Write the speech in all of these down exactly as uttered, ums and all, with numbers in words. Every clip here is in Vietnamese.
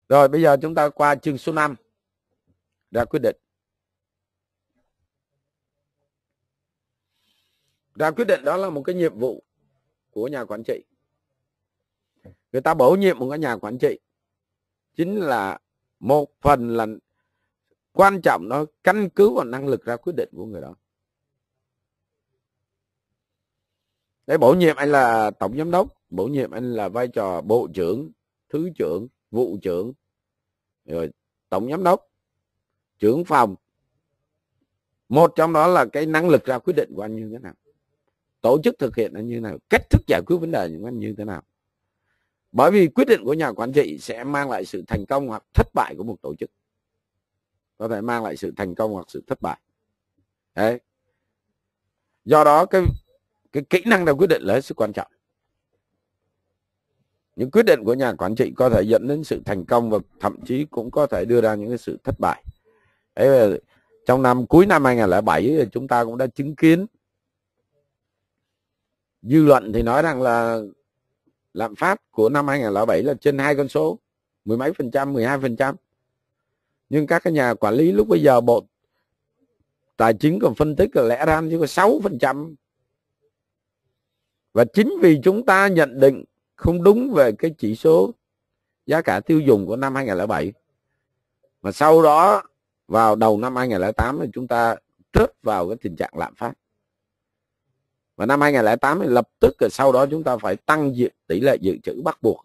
Rồi bây giờ chúng ta qua chương số năm, ra quyết định. Ra quyết định đó là một cái nhiệm vụ của nhà quản trị. Người ta bổ nhiệm một cái nhà quản trị chính là một phần là quan trọng, nó căn cứ vào năng lực ra quyết định của người đó. Để bổ nhiệm anh là tổng giám đốc, bổ nhiệm anh là vai trò bộ trưởng, thứ trưởng, vụ trưởng, rồi tổng giám đốc, trưởng phòng. Một trong đó là cái năng lực ra quyết định của anh như thế nào, tổ chức thực hiện anh như thế nào, cách thức giải quyết vấn đề của anh như thế nào. Bởi vì quyết định của nhà quản trị sẽ mang lại sự thành công hoặc thất bại của một tổ chức, có thể mang lại sự thành công hoặc sự thất bại. Đấy. Do đó cái cái kỹ năng ra quyết định là hết sức quan trọng. Những quyết định của nhà quản trị có thể dẫn đến sự thành công và thậm chí cũng có thể đưa ra những cái sự thất bại. Đấy, trong năm cuối năm hai nghìn không trăm lẻ bảy chúng ta cũng đã chứng kiến dư luận thì nói rằng là lạm phát của năm hai nghìn không trăm lẻ bảy là trên hai con số, mười mấy phần trăm, mười hai phần trăm. Nhưng các cái nhà quản lý lúc bây giờ Bộ Tài chính còn phân tích là lẽ ra chỉ có sáu phần trăm. Và chính vì chúng ta nhận định không đúng về cái chỉ số giá cả tiêu dùng của năm hai nghìn không trăm lẻ bảy, mà sau đó vào đầu năm hai nghìn không trăm lẻ tám thì chúng ta rớt vào cái tình trạng lạm phát. Và năm hai nghìn không trăm lẻ tám thì lập tức rồi sau đó chúng ta phải tăng tỷ lệ dự trữ bắt buộc,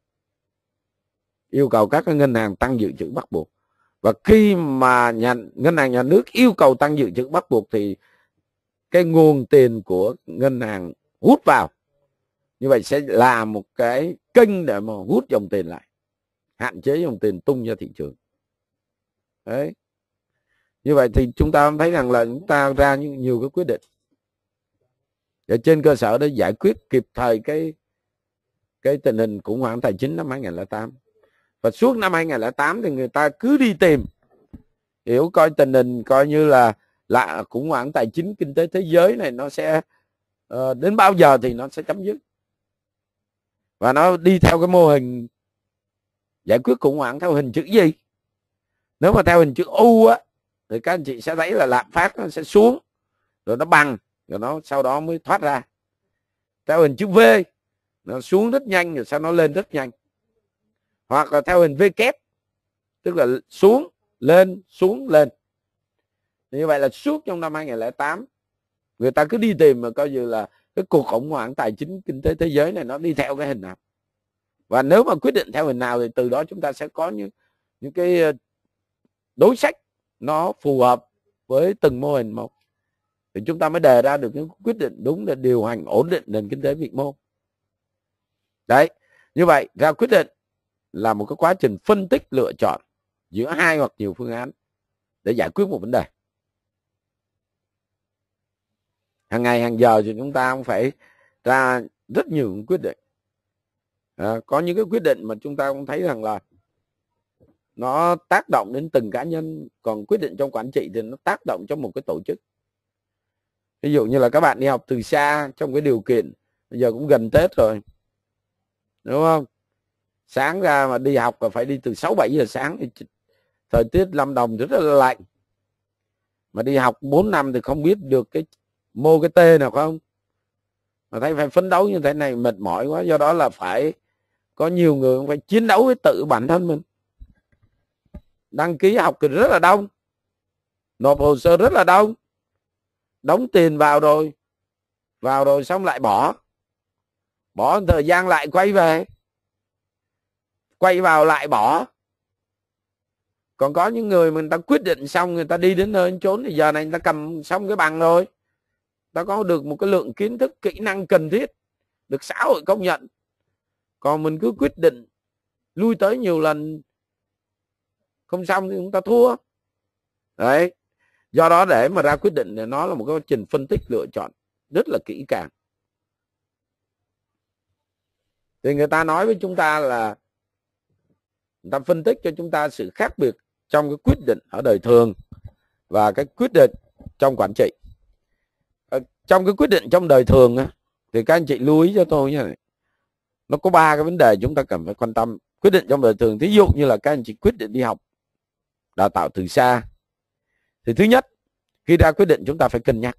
yêu cầu các cái ngân hàng tăng dự trữ bắt buộc. Và khi mà nhà, ngân hàng nhà nước yêu cầu tăng dự trữ bắt buộc thì cái nguồn tiền của ngân hàng hút vào, như vậy sẽ là một cái kênh để mà hút dòng tiền lại, hạn chế dòng tiền tung ra thị trường. Đấy. Như vậy thì chúng ta thấy rằng là chúng ta ra nhiều cái quyết định để trên cơ sở để giải quyết kịp thời cái cái tình hình khủng hoảng tài chính năm hai nghìn không trăm lẻ tám. Và suốt năm hai nghìn không trăm lẻ tám thì người ta cứ đi tìm hiểu coi tình hình coi như là là khủng hoảng tài chính kinh tế thế giới này nó sẽ uh, đến bao giờ thì nó sẽ chấm dứt. Và nó đi theo cái mô hình giải quyết khủng hoảng theo hình chữ gì? Nếu mà theo hình chữ U á thì các anh chị sẽ thấy là lạm phát nó sẽ xuống, rồi nó bằng, rồi nó sau đó mới thoát ra. Theo hình chữ V nó xuống rất nhanh rồi sau nó lên rất nhanh. Hoặc là theo hình V kép, tức là xuống lên xuống lên. Như vậy là suốt trong năm hai nghìn không trăm lẻ tám người ta cứ đi tìm mà coi như là cái cuộc khủng hoảng tài chính kinh tế thế giới này nó đi theo cái hình nào. Và nếu mà quyết định theo hình nào thì từ đó chúng ta sẽ có những những cái đối sách nó phù hợp với từng mô hình một, thì chúng ta mới đề ra được những quyết định đúng để điều hành ổn định nền kinh tế vĩ mô. Đấy, như vậy ra quyết định là một cái quá trình phân tích lựa chọn giữa hai hoặc nhiều phương án để giải quyết một vấn đề. Hàng ngày hàng giờ thì chúng ta cũng phải ra rất nhiều quyết định. À, có những cái quyết định mà chúng ta cũng thấy rằng là nó tác động đến từng cá nhân, còn quyết định trong quản trị thì nó tác động cho một cái tổ chức. Ví dụ như là các bạn đi học từ xa trong cái điều kiện bây giờ cũng gần Tết rồi, đúng không? Sáng ra mà đi học là phải đi từ sáu bảy giờ sáng, thì thời tiết Lâm Đồng rất là lạnh. Mà đi học bốn năm thì không biết được cái mô cái tê nào không? Mà thấy phải phấn đấu như thế này mệt mỏi quá, do đó là phải có nhiều người phải chiến đấu với tự bản thân mình. Đăng ký học thì rất là đông, nộp hồ sơ rất là đông, đóng tiền vào rồi, vào rồi xong lại bỏ, bỏ thời gian lại quay về, quay vào lại bỏ. Còn có những người mà người ta quyết định xong, người ta đi đến nơi đến chốn thì giờ này người ta cầm xong cái bằng rồi, ta có được một cái lượng kiến thức kỹ năng cần thiết được xã hội công nhận. Còn mình cứ quyết định lui tới nhiều lần không xong thì chúng ta thua. Đấy. Do đó để mà ra quyết định thì nó là một cái quá trình phân tích lựa chọn rất là kỹ càng. Thì người ta nói với chúng ta là người ta phân tích cho chúng ta sự khác biệt trong cái quyết định ở đời thường và cái quyết định trong quản trị. Ở trong cái quyết định trong đời thường á, thì các anh chị lưu ý cho tôi như này. Nó có ba cái vấn đề chúng ta cần phải quan tâm quyết định trong đời thường, thí dụ như là các anh chị quyết định đi học đào tạo từ xa, thì thứ nhất, khi ra quyết định chúng ta phải cân nhắc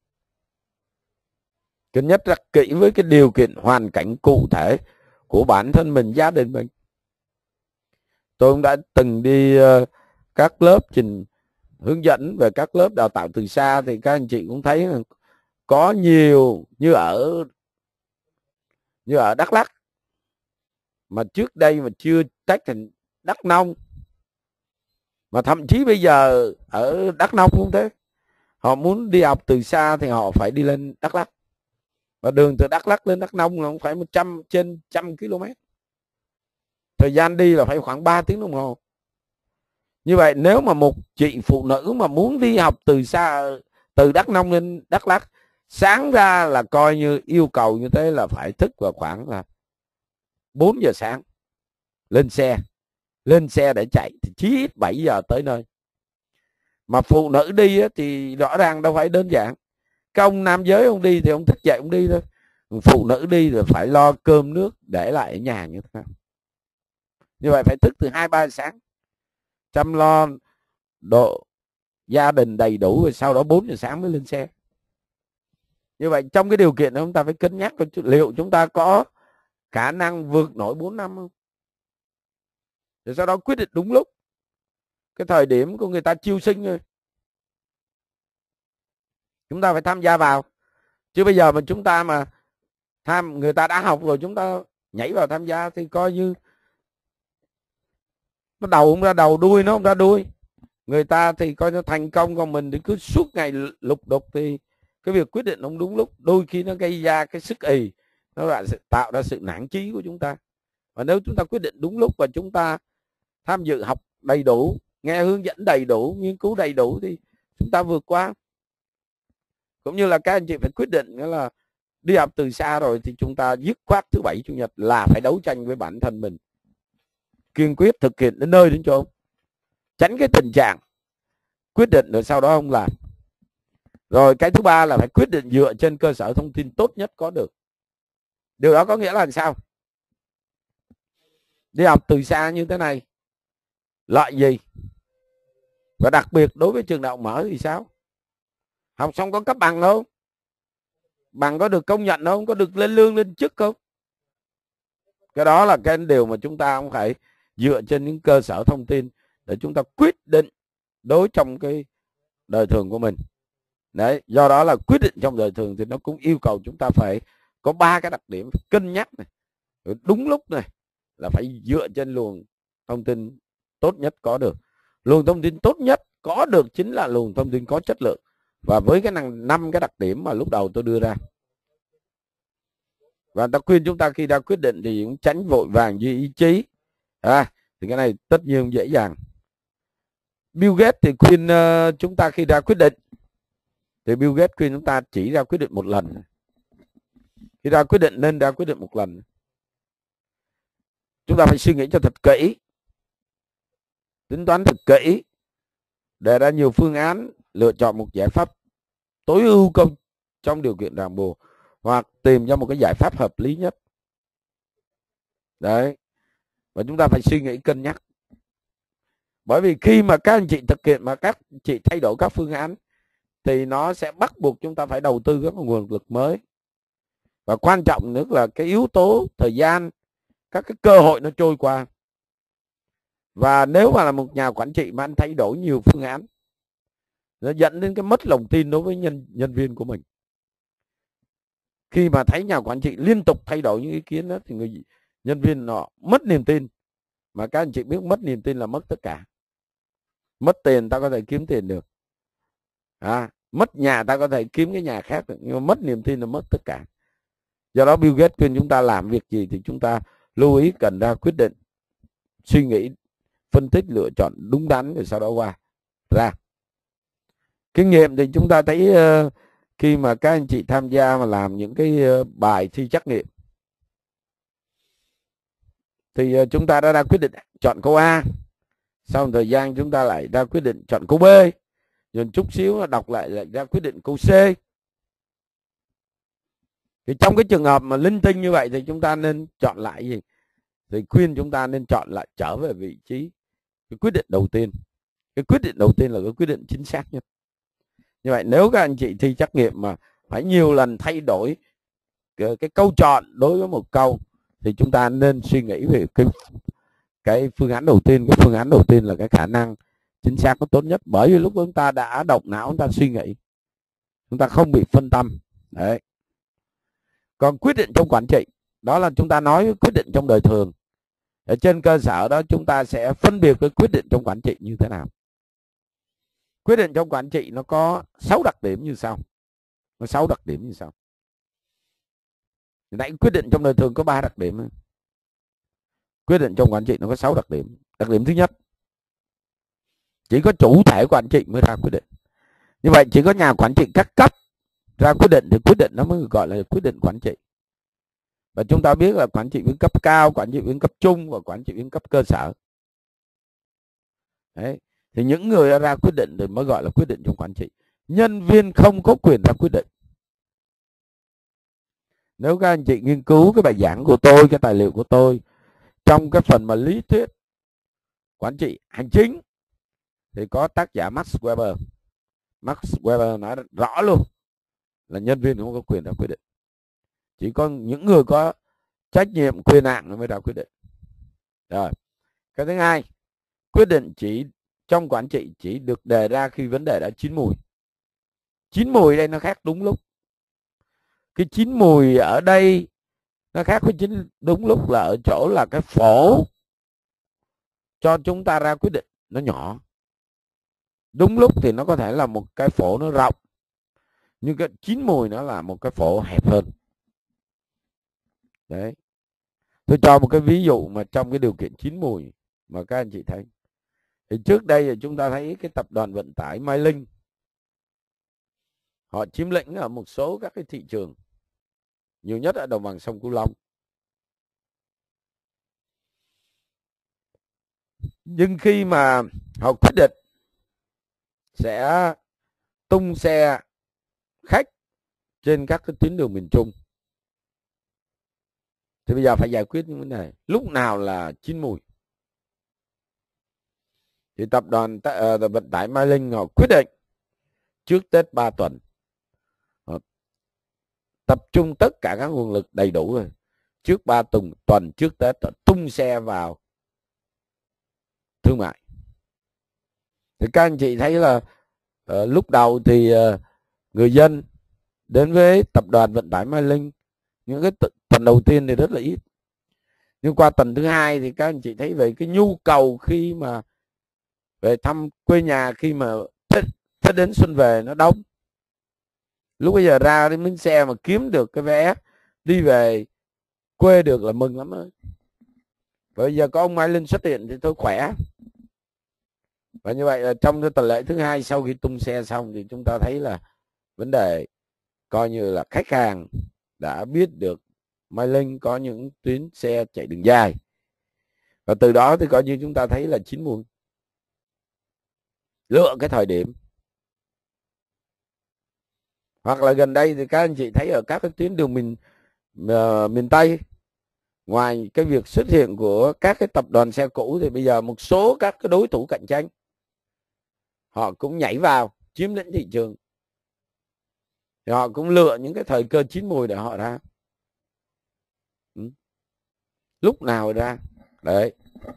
cân nhắc rất kỹ với cái điều kiện hoàn cảnh cụ thể của bản thân mình, gia đình mình. Tôi cũng đã từng đi uh, các lớp trình hướng dẫn về các lớp đào tạo từ xa, thì các anh chị cũng thấy có nhiều như ở như ở Đắk Lắk, mà trước đây mà chưa tách thành Đắk Nông, mà thậm chí bây giờ ở Đắk Nông cũng thế, họ muốn đi học từ xa thì họ phải đi lên Đắk Lắk, và đường từ Đắk Lắk lên Đắk Nông là cũng phải một trăm trên trăm km, thời gian đi là phải khoảng ba tiếng đồng hồ. Như vậy nếu mà một chị phụ nữ mà muốn đi học từ xa, từ Đắk Nông lên Đắk Lắk, sáng ra là coi như yêu cầu như thế là phải thức vào khoảng là bốn giờ sáng, lên xe lên xe để chạy thì chí ít bảy giờ tới nơi. Mà phụ nữ đi thì rõ ràng đâu phải đơn giản. Các ông nam giới ông đi thì ông thức dậy ông đi thôi, phụ nữ đi rồi phải lo cơm nước để lại ở nhà như thế nào. Như vậy phải thức từ hai ba giờ sáng, chăm lo độ gia đình đầy đủ, rồi sau đó bốn giờ sáng mới lên xe. Như vậy trong cái điều kiện đó chúng ta phải cân nhắc liệu chúng ta có khả năng vượt nổi bốn năm không, rồi sau đó quyết định đúng lúc. Cái thời điểm của người ta chiêu sinh rồi, chúng ta phải tham gia vào. Chứ bây giờ mà chúng ta mà tham người ta đã học rồi chúng ta nhảy vào tham gia thì coi như nó đầu không ra đầu, đuôi nó không ra đuôi. Người ta thì coi nó thành công, còn mình thì cứ suốt ngày lục đục, thì cái việc quyết định không đúng lúc đôi khi nó gây ra cái sức ì, nó lại tạo ra sự nản chí của chúng ta. Và nếu chúng ta quyết định đúng lúc và chúng ta tham dự học đầy đủ, nghe hướng dẫn đầy đủ, nghiên cứu đầy đủ thì chúng ta vượt qua. Cũng như là các anh chị phải quyết định nghĩa là đi học từ xa rồi thì chúng ta dứt khoát thứ bảy chủ nhật là phải đấu tranh với bản thân mình, kiên quyết thực hiện đến nơi đến chỗ, tránh cái tình trạng quyết định rồi sau đó không làm. Rồi cái thứ ba là phải quyết định dựa trên cơ sở thông tin tốt nhất có được. Điều đó có nghĩa là sao? Đi học từ xa như thế này lợi gì? Và đặc biệt đối với trường đại học mở thì sao? Học xong có cấp bằng không? Bằng có được công nhận không? Có được lên lương lên chức không? Cái đó là cái điều mà chúng ta không phải dựa trên những cơ sở thông tin để chúng ta quyết định đối trong cái đời thường của mình. Đấy, do đó là quyết định trong đời thường thì nó cũng yêu cầu chúng ta phải có ba cái đặc điểm cân nhắc này, đúng lúc này, là phải dựa trên luồng thông tin tốt nhất có được. Luồng thông tin tốt nhất có được chính là luồng thông tin có chất lượng, và với cái năm cái đặc điểm mà lúc đầu tôi đưa ra. Và ta khuyên chúng ta khi ra quyết định thì cũng tránh vội vàng duy ý chí. À, thì cái này tất nhiên dễ dàng. Bill Gates thì khuyên uh, chúng ta khi ra quyết định, thì Bill Gates khuyên chúng ta chỉ ra quyết định một lần. Khi ra quyết định nên ra quyết định một lần. Chúng ta phải suy nghĩ cho thật kỹ, tính toán thật kỹ, đề ra nhiều phương án, lựa chọn một giải pháp tối ưu công trong điều kiện ràng buộc, hoặc tìm ra một cái giải pháp hợp lý nhất. Đấy. Và chúng ta phải suy nghĩ cân nhắc. Bởi vì khi mà các anh chị thực hiện mà các chị thay đổi các phương án thì nó sẽ bắt buộc chúng ta phải đầu tư các nguồn lực mới. Và quan trọng nữa là cái yếu tố thời gian, các cái cơ hội nó trôi qua. Và nếu mà là một nhà quản trị mà anh thay đổi nhiều phương án, nó dẫn đến cái mất lòng tin đối với nhân nhân viên của mình. Khi mà thấy nhà quản trị liên tục thay đổi những ý kiến đó thì người nhân viên họ mất niềm tin. Mà các anh chị biết mất niềm tin là mất tất cả. Mất tiền ta có thể kiếm tiền được, à, mất nhà ta có thể kiếm cái nhà khác được, nhưng mà mất niềm tin là mất tất cả. Do đó Bill Gates khuyên chúng ta làm việc gì thì chúng ta lưu ý cần ra quyết định, suy nghĩ, phân tích, lựa chọn đúng đắn, rồi sau đó qua ra. Kinh nghiệm thì chúng ta thấy uh, khi mà các anh chị tham gia mà làm những cái uh, bài thi trắc nghiệm thì uh, chúng ta đã ra quyết định chọn câu A, sau một thời gian chúng ta lại ra quyết định chọn câu B, rồi chút xíu đọc lại lại ra quyết định câu C. Thì trong cái trường hợp mà linh tinh như vậy thì chúng ta nên chọn lại gì? thì khuyên chúng ta nên chọn lại trở về vị trí cái quyết định đầu tiên. Cái quyết định đầu tiên là cái quyết định chính xác nhất. Như vậy nếu các anh chị thi trắc nghiệm mà phải nhiều lần thay đổi cái, cái câu chọn đối với một câu, thì chúng ta nên suy nghĩ về cái cái phương án đầu tiên. Cái phương án đầu tiên là cái khả năng chính xác nó tốt nhất, bởi vì lúc chúng ta đã động não, chúng ta suy nghĩ, chúng ta không bị phân tâm. Đấy. Còn quyết định trong quản trị, đó là chúng ta nói quyết định trong đời thường. Ở trên cơ sở đó chúng ta sẽ phân biệt cái quyết định trong quản trị như thế nào. Quyết định trong quản trị nó có sáu đặc điểm như sau. Có sáu đặc điểm như sau. Nãy quyết định trong đời thường có ba đặc điểm. Quyết định trong quản trị nó có sáu đặc điểm. Đặc điểm thứ nhất, chỉ có chủ thể quản trị mới ra quyết định. Như vậy chỉ có nhà quản trị các cấp ra quyết định thì quyết định nó mới gọi là quyết định quản trị. Và chúng ta biết là quản trị viên cấp cao, quản trị viên cấp trung và quản trị viên cấp cơ sở. Đấy. Thì những người ra quyết định thì mới gọi là quyết định trong quản trị. Nhân viên không có quyền ra quyết định. Nếu các anh chị nghiên cứu cái bài giảng của tôi, cái tài liệu của tôi, trong cái phần mà lý thuyết quản trị hành chính, thì có tác giả Max Weber. Max Weber nói rõ luôn là nhân viên không có quyền ra quyết định. Chỉ có những người có trách nhiệm quyền hạn mới ra quyết định. Rồi. Cái thứ hai, quyết định chỉ trong quản trị chỉ được đề ra khi vấn đề đã chín mùi. Chín mùi đây nó khác đúng lúc. Cái chín mùi ở đây nó khác với chín đúng lúc là ở chỗ là cái phổ cho chúng ta ra quyết định nó nhỏ. Đúng lúc thì nó có thể là một cái phổ nó rộng, nhưng cái chín mùi nó là một cái phổ hẹp hơn. Đấy. Tôi cho một cái ví dụ mà trong cái điều kiện chín mùi mà các anh chị thấy. Thì trước đây thì chúng ta thấy cái tập đoàn vận tải Mai Linh, họ chiếm lĩnh ở một số các cái thị trường, nhiều nhất ở đồng bằng sông Cửu Long. Nhưng khi mà họ quyết định sẽ tung xe khách trên các cái tuyến đường miền Trung, thì bây giờ phải giải quyết những vấn đề lúc nào là chín mùi. Thì tập đoàn uh, vận tải Mai Linh họ quyết định trước Tết ba tuần, họ tập trung tất cả các nguồn lực đầy đủ rồi, trước ba tuần tuần trước Tết họ tung xe vào thương mại. Thì các anh chị thấy là uh, lúc đầu thì uh, người dân đến với tập đoàn vận tải Mai Linh những cái tuần đầu tiên thì rất là ít, nhưng qua tuần thứ hai thì các anh chị thấy về cái nhu cầu khi mà về thăm quê nhà, khi mà Tết, Tết đến xuân về nó đông. Lúc bây giờ ra đi miếng xe mà kiếm được cái vé đi về quê được là mừng lắm ơi. Bây giờ có ông Mai Linh xuất hiện thì tôi khỏe. Và như vậy là trong cái tuần lễ thứ hai sau khi tung xe xong thì chúng ta thấy là vấn đề coi như là khách hàng đã biết được Mai Linh có những tuyến xe chạy đường dài. Và từ đó thì coi như chúng ta thấy là chín mùi. Lựa cái thời điểm. Hoặc là gần đây thì các anh chị thấy ở các cái tuyến đường miền uh, miền Tây, ngoài cái việc xuất hiện của các cái tập đoàn xe cũ thì bây giờ một số các cái đối thủ cạnh tranh họ cũng nhảy vào chiếm lĩnh thị trường. Thì họ cũng lựa những cái thời cơ chín mùi để họ ra. Ừ. Lúc nào ra. Đấy.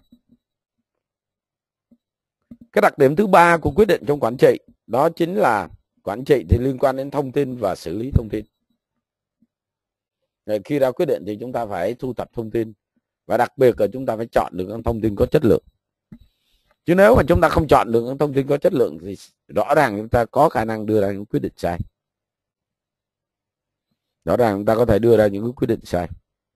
Cái đặc điểm thứ ba của quyết định trong quản trị đó chính là quản trị thì liên quan đến thông tin và xử lý thông tin. Để khi ra quyết định thì chúng ta phải thu thập thông tin, và đặc biệt là chúng ta phải chọn được những thông tin có chất lượng. Chứ nếu mà chúng ta không chọn được những thông tin có chất lượng thì rõ ràng chúng ta có khả năng đưa ra những quyết định sai. Rõ ràng chúng ta có thể đưa ra những quyết định sai.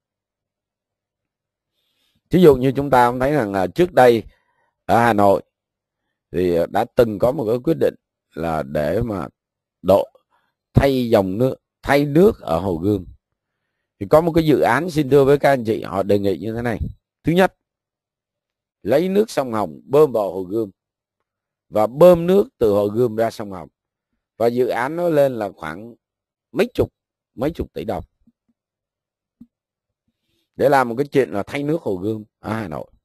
Ví dụ như chúng ta thấy rằng là trước đây ở Hà Nội thì đã từng có một cái quyết định là để mà độ thay dòng nước, thay nước ở Hồ Gươm. Thì có một cái dự án, xin thưa với các anh chị, họ đề nghị như thế này. Thứ nhất, lấy nước sông Hồng bơm vào Hồ Gươm và bơm nước từ Hồ Gươm ra sông Hồng. Và dự án nó lên là khoảng mấy chục mấy chục tỷ đồng. để làm một cái chuyện là thay nước Hồ Gươm ở Hà Nội.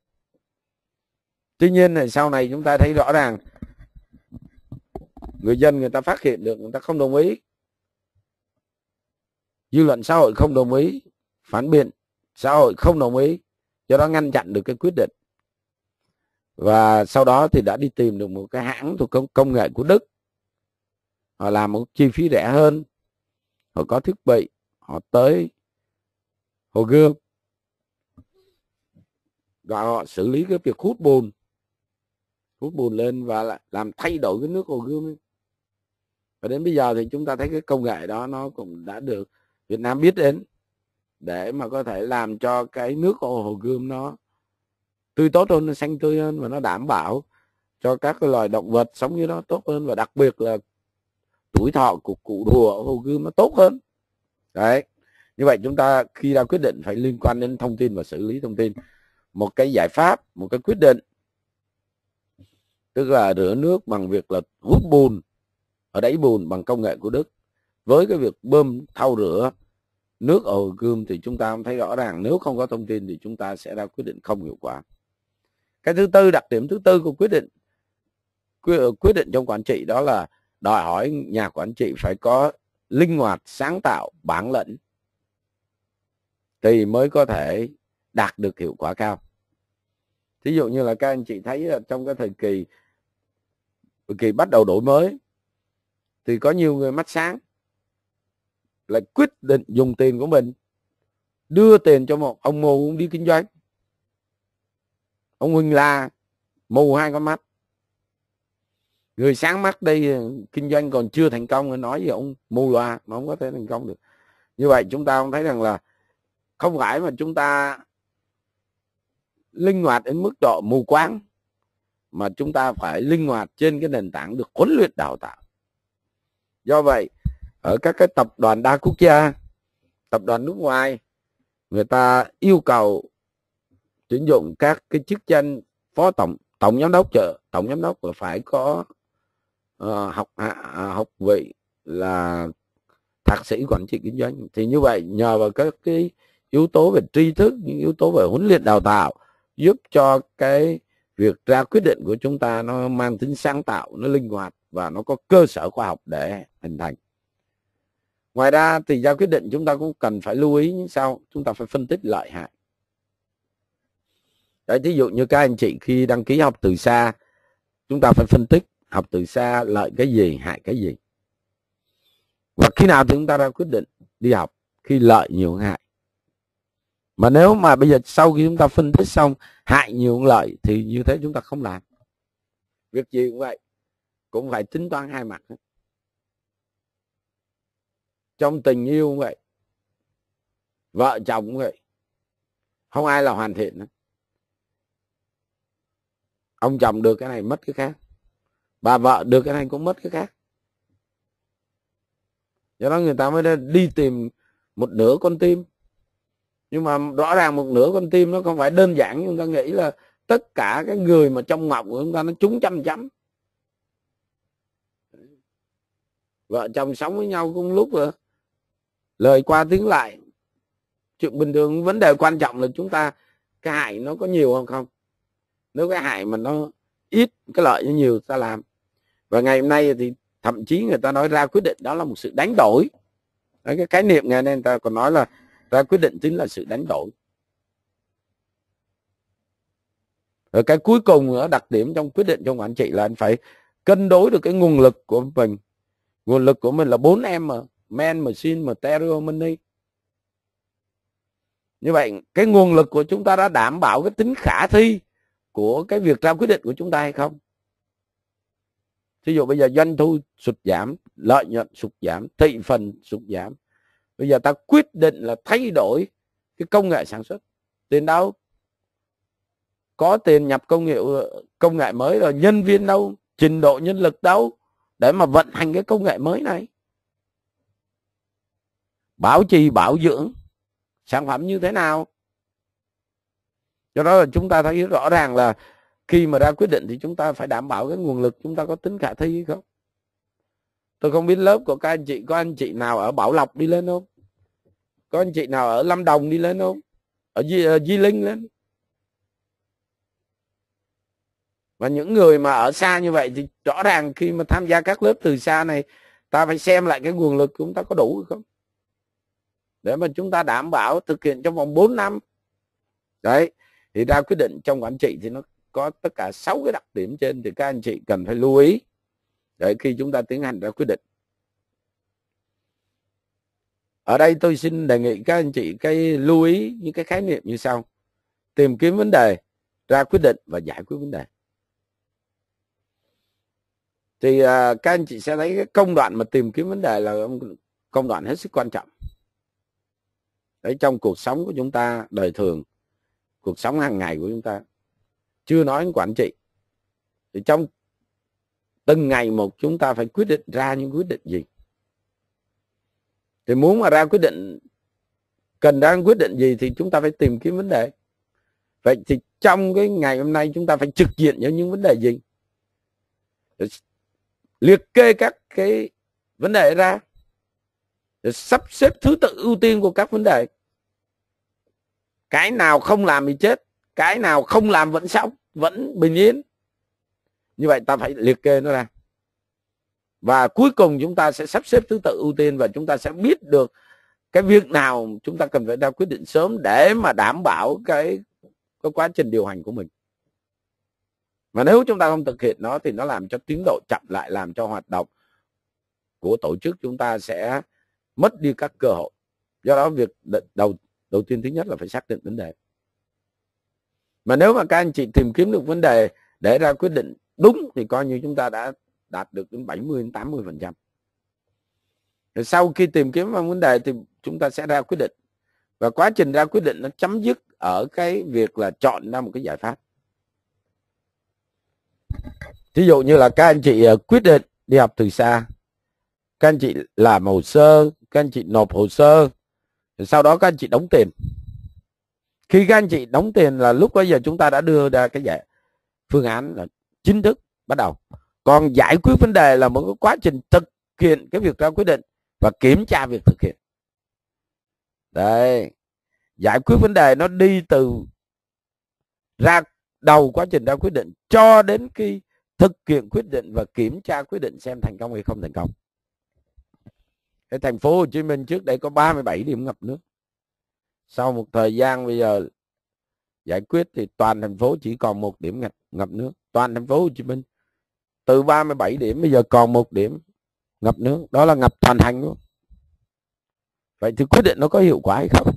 Tuy nhiên thì sau này chúng ta thấy rõ ràng người dân người ta phát hiện được, người ta không đồng ý, dư luận xã hội không đồng ý, phản biện xã hội không đồng ý, do đó ngăn chặn được cái quyết định. Và sau đó thì đã đi tìm được một cái hãng thuộc công, công nghệ của Đức. Họ làm một chi phí rẻ hơn, họ có thiết bị, họ tới Hồ Gươm và họ xử lý cái việc hút bùn, hút bùn lên và làm thay đổi cái nước Hồ Gươm ấy. Và đến bây giờ thì chúng ta thấy cái công nghệ đó nó cũng đã được Việt Nam biết đến, để mà có thể làm cho cái nước Hồ, Hồ Gươm nó tươi tốt hơn, nó xanh tươi hơn, và nó đảm bảo cho các cái loài động vật sống như đó tốt hơn, và đặc biệt là tuổi thọ của cụ rùa ở Hồ Gươm nó tốt hơn. Đấy, như vậy chúng ta khi ra quyết định phải liên quan đến thông tin và xử lý thông tin. Một cái giải pháp, một cái quyết định, tức là rửa nước bằng việc là hút bùn ở đáy bùn bằng công nghệ của Đức, với cái việc bơm thau rửa nước ở Hồ Gươm, thì chúng ta thấy rõ ràng nếu không có thông tin thì chúng ta sẽ ra quyết định không hiệu quả. Cái thứ tư, đặc điểm thứ tư của quyết định quyết định trong quản trị đó là đòi hỏi nhà quản trị phải có linh hoạt, sáng tạo, bản lĩnh thì mới có thể đạt được hiệu quả cao. Thí dụ như là các anh chị thấy trong cái thời kỳ thời kỳ bắt đầu đổi mới thì có nhiều người mắt sáng lại quyết định dùng tiền của mình đưa tiền cho một ông mù đi kinh doanh. Ông Huỳnh La mù hai con mắt, người sáng mắt đây kinh doanh còn chưa thành công, người nói gì ông mù loa mà không có thể thành công được. Như vậy chúng ta không thấy rằng là không phải mà chúng ta linh hoạt đến mức độ mù quáng, mà chúng ta phải linh hoạt trên cái nền tảng được huấn luyện đào tạo. Do vậy ở các cái tập đoàn đa quốc gia, tập đoàn nước ngoài, người ta yêu cầu tuyển dụng các cái chức danh phó tổng, tổng giám đốc, trợ tổng giám đốc là phải có uh, học uh, học vị là thạc sĩ quản trị kinh doanh. Thì như vậy nhờ vào các cái yếu tố về tri thức, những yếu tố về huấn luyện đào tạo, giúp cho cái việc ra quyết định của chúng ta nó mang tính sáng tạo, nó linh hoạt và nó có cơ sở khoa học để hình thành. Ngoài ra thì ra quyết định chúng ta cũng cần phải lưu ý như sau, chúng ta phải phân tích lợi hại. Đấy, ví dụ như các anh chị khi đăng ký học từ xa, chúng ta phải phân tích học từ xa lợi cái gì, hại cái gì. Và khi nào thì chúng ta ra quyết định đi học, khi lợi nhiều hơn hại. Mà nếu mà bây giờ sau khi chúng ta phân tích xong hại nhiều hơn lợi thì như thế chúng ta không làm. Việc gì cũng vậy, cũng phải tính toán hai mặt. Trong tình yêu cũng vậy, vợ chồng cũng vậy, không ai là hoàn thiện. Ông chồng được cái này mất cái khác, bà vợ được cái này cũng mất cái khác. Do đó người ta mới đi tìm một nửa con tim. Nhưng mà rõ ràng một nửa con tim nó không phải đơn giản như chúng ta nghĩ là tất cả cái người mà trong ngọc của chúng ta nó trúng trăm chấm. Vợ chồng sống với nhau cùng lúc rồi, lời qua tiếng lại, chuyện bình thường. Vấn đề quan trọng là chúng ta cái hại nó có nhiều không không. Nếu cái hại mà nó ít, cái lợi nó nhiều ta làm. Và ngày hôm nay thì thậm chí người ta nói ra quyết định đó là một sự đánh đổi. Đấy, cái khái niệm ngày nay người ta còn nói là ra quyết định chính là sự đánh đổi. Rồi cái cuối cùng nữa, đặc điểm trong quyết định trong quản trị là anh phải cân đối được cái nguồn lực của mình. Nguồn lực của mình là bốn em, man, machine, material, money. Như vậy cái nguồn lực của chúng ta đã đảm bảo cái tính khả thi của cái việc ra quyết định của chúng ta hay không. Ví dụ bây giờ doanh thu sụt giảm, lợi nhuận sụt giảm, thị phần sụt giảm. Bây giờ ta quyết định là thay đổi cái công nghệ sản xuất. Tiền đâu? Có tiền nhập công nghệ công nghệ mới rồi, nhân viên đâu? Trình độ nhân lực đâu? Để mà vận hành cái công nghệ mới này. Bảo trì, bảo dưỡng sản phẩm như thế nào? Do đó là chúng ta thấy rõ ràng là khi mà ra quyết định thì chúng ta phải đảm bảo cái nguồn lực chúng ta có tính khả thi hay không. Tôi không biết lớp của các anh chị, có anh chị nào ở Bảo Lộc đi lên không? Có anh chị nào ở Lâm Đồng đi lên không? ở Di, ở Di Linh lên. Và những người mà ở xa như vậy thì rõ ràng khi mà tham gia các lớp từ xa này, ta phải xem lại cái nguồn lực của chúng ta có đủ hay không, để mà chúng ta đảm bảo thực hiện trong vòng bốn năm. Đấy, thì ra quyết định trong quản trị thì nó có tất cả sáu cái đặc điểm trên, thì các anh chị cần phải lưu ý để khi chúng ta tiến hành ra quyết định. Ở đây tôi xin đề nghị các anh chị cái lưu ý những cái khái niệm như sau: tìm kiếm vấn đề, ra quyết định và giải quyết vấn đề. Thì uh, các anh chị sẽ thấy cái công đoạn mà tìm kiếm vấn đề là công đoạn hết sức quan trọng. Đấy, trong cuộc sống của chúng ta, đời thường, cuộc sống hàng ngày của chúng ta, chưa nói đến quản trị, thì trong từng ngày một chúng ta phải quyết định ra những quyết định gì. Thì muốn mà ra quyết định, cần ra quyết định gì thì chúng ta phải tìm kiếm vấn đề. Vậy thì trong cái ngày hôm nay chúng ta phải trực diện với những vấn đề gì? Để liệt kê các cái vấn đề ra, để sắp xếp thứ tự ưu tiên của các vấn đề. Cái nào không làm thì chết, cái nào không làm vẫn sống, vẫn bình yên. Như vậy ta phải liệt kê nó ra. Và cuối cùng chúng ta sẽ sắp xếp thứ tự ưu tiên, và chúng ta sẽ biết được cái việc nào chúng ta cần phải ra quyết định sớm để mà đảm bảo cái, cái quá trình điều hành của mình. Mà nếu chúng ta không thực hiện nó thì nó làm cho tiến độ chậm lại, làm cho hoạt động của tổ chức chúng ta sẽ mất đi các cơ hội. Do đó việc đầu đầu tiên thứ nhất là phải xác định vấn đề. Mà nếu mà các anh chị tìm kiếm được vấn đề để ra quyết định đúng thì coi như chúng ta đã đạt được đến bảy mươi đến tám mươi phần trăm. Sau khi tìm kiếm vấn đề thì chúng ta sẽ ra quyết định. Và quá trình ra quyết định nó chấm dứt ở cái việc là chọn ra một cái giải pháp. Ví dụ như là các anh chị quyết định đi học từ xa, các anh chị làm hồ sơ, các anh chị nộp hồ sơ, sau đó các anh chị đóng tiền. Khi các anh chị đóng tiền là lúc bây giờ chúng ta đã đưa ra cái giải phương án là chính thức bắt đầu. Còn giải quyết vấn đề là một cái quá trình thực hiện cái việc ra quyết định và kiểm tra việc thực hiện. Đấy, giải quyết vấn đề nó đi từ ra đầu quá trình ra quyết định cho đến khi thực hiện quyết định và kiểm tra quyết định xem thành công hay không thành công. Cái thành phố Hồ Chí Minh trước đây có ba mươi bảy điểm ngập nước. Sau một thời gian bây giờ giải quyết thì toàn thành phố chỉ còn một điểm ngập, ngập nước. Toàn thành phố Hồ Chí Minh từ ba mươi bảy điểm bây giờ còn một điểm ngập nước, đó là ngập toàn thành luôn. Vậy thì quyết định nó có hiệu quả hay không?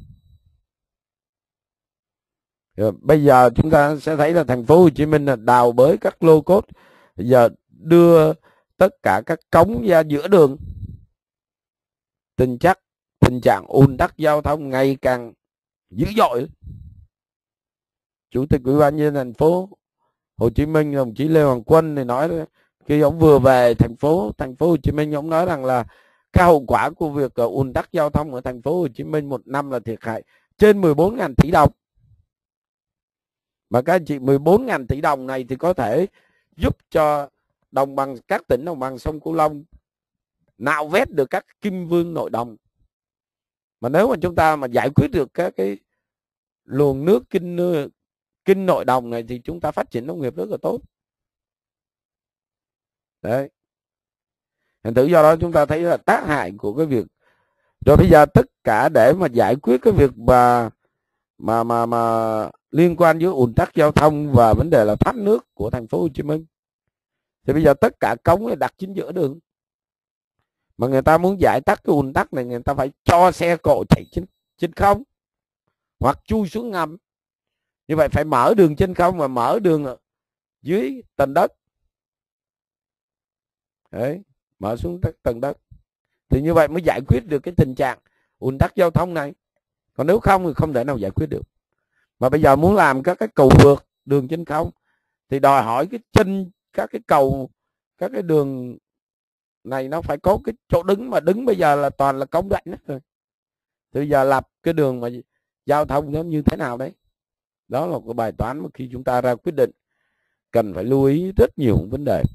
Rồi, bây giờ chúng ta sẽ thấy là thành phố Hồ Chí Minh là đào bới các lô cốt, bây giờ đưa tất cả các cống ra giữa đường. Tình chắc tình trạng ùn tắc giao thông ngày càng dữ dội. Chủ tịch Ủy ban nhân dân thành phố Hồ Chí Minh đồng chí Lê Hoàng Quân thì nói khi ông vừa về thành phố thành phố Hồ Chí Minh, ông nói rằng là cái hậu quả của việc ùn tắc giao thông ở thành phố Hồ Chí Minh một năm là thiệt hại trên mười bốn nghìn tỷ đồng. Mà các anh chị, mười bốn nghìn tỷ đồng này thì có thể giúp cho đồng bằng các tỉnh đồng bằng sông Cửu Long nạo vét được các kim vương nội đồng. Mà nếu mà chúng ta mà giải quyết được các cái luồng nước kinh kinh nội đồng này thì chúng ta phát triển nông nghiệp rất là tốt. Đấy. Thành thử do đó chúng ta thấy là tác hại của cái việc. Rồi bây giờ tất cả để mà giải quyết cái việc mà mà mà mà liên quan với ùn tắc giao thông và vấn đề là thoát nước của thành phố Hồ Chí Minh, thì bây giờ tất cả cống đặt chính giữa đường. Mà người ta muốn giải tắc cái ùn tắc này, người ta phải cho xe cộ chạy trên trên không hoặc chui xuống ngầm. Như vậy phải mở đường trên không và mở đường ở dưới tầng đất. Đấy, mở xuống tầng đất. Thì như vậy mới giải quyết được cái tình trạng ùn tắc giao thông này. Còn nếu không thì không thể nào giải quyết được. Mà bây giờ muốn làm các cái cầu vượt, đường trên không thì đòi hỏi cái chân các cái cầu, các cái đường này nó phải có cái chỗ đứng, mà đứng bây giờ là toàn là cống rãnh hết rồi. Thì bây giờ lập cái đường mà giao thông nó như thế nào đấy? Đó là cái bài toán mà khi chúng ta ra quyết định cần phải lưu ý rất nhiều vấn đề.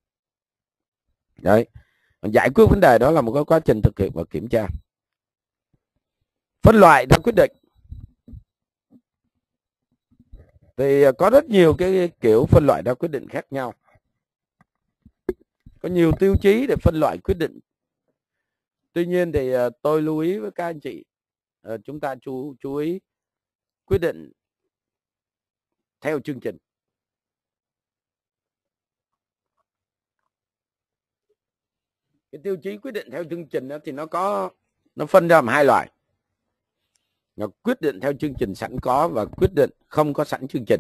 Đấy, giải quyết vấn đề đó là một cái quá trình thực hiện và kiểm tra. Phân loại ra quyết định. Thì có rất nhiều cái kiểu phân loại ra quyết định khác nhau. Có nhiều tiêu chí để phân loại quyết định. Tuy nhiên thì tôi lưu ý với các anh chị, chúng ta chú chú ý quyết định theo chương trình. Cái tiêu chí quyết định theo chương trình đó thì nó có nó phân ra làm hai loại. Là quyết định theo chương trình sẵn có và quyết định không có sẵn chương trình.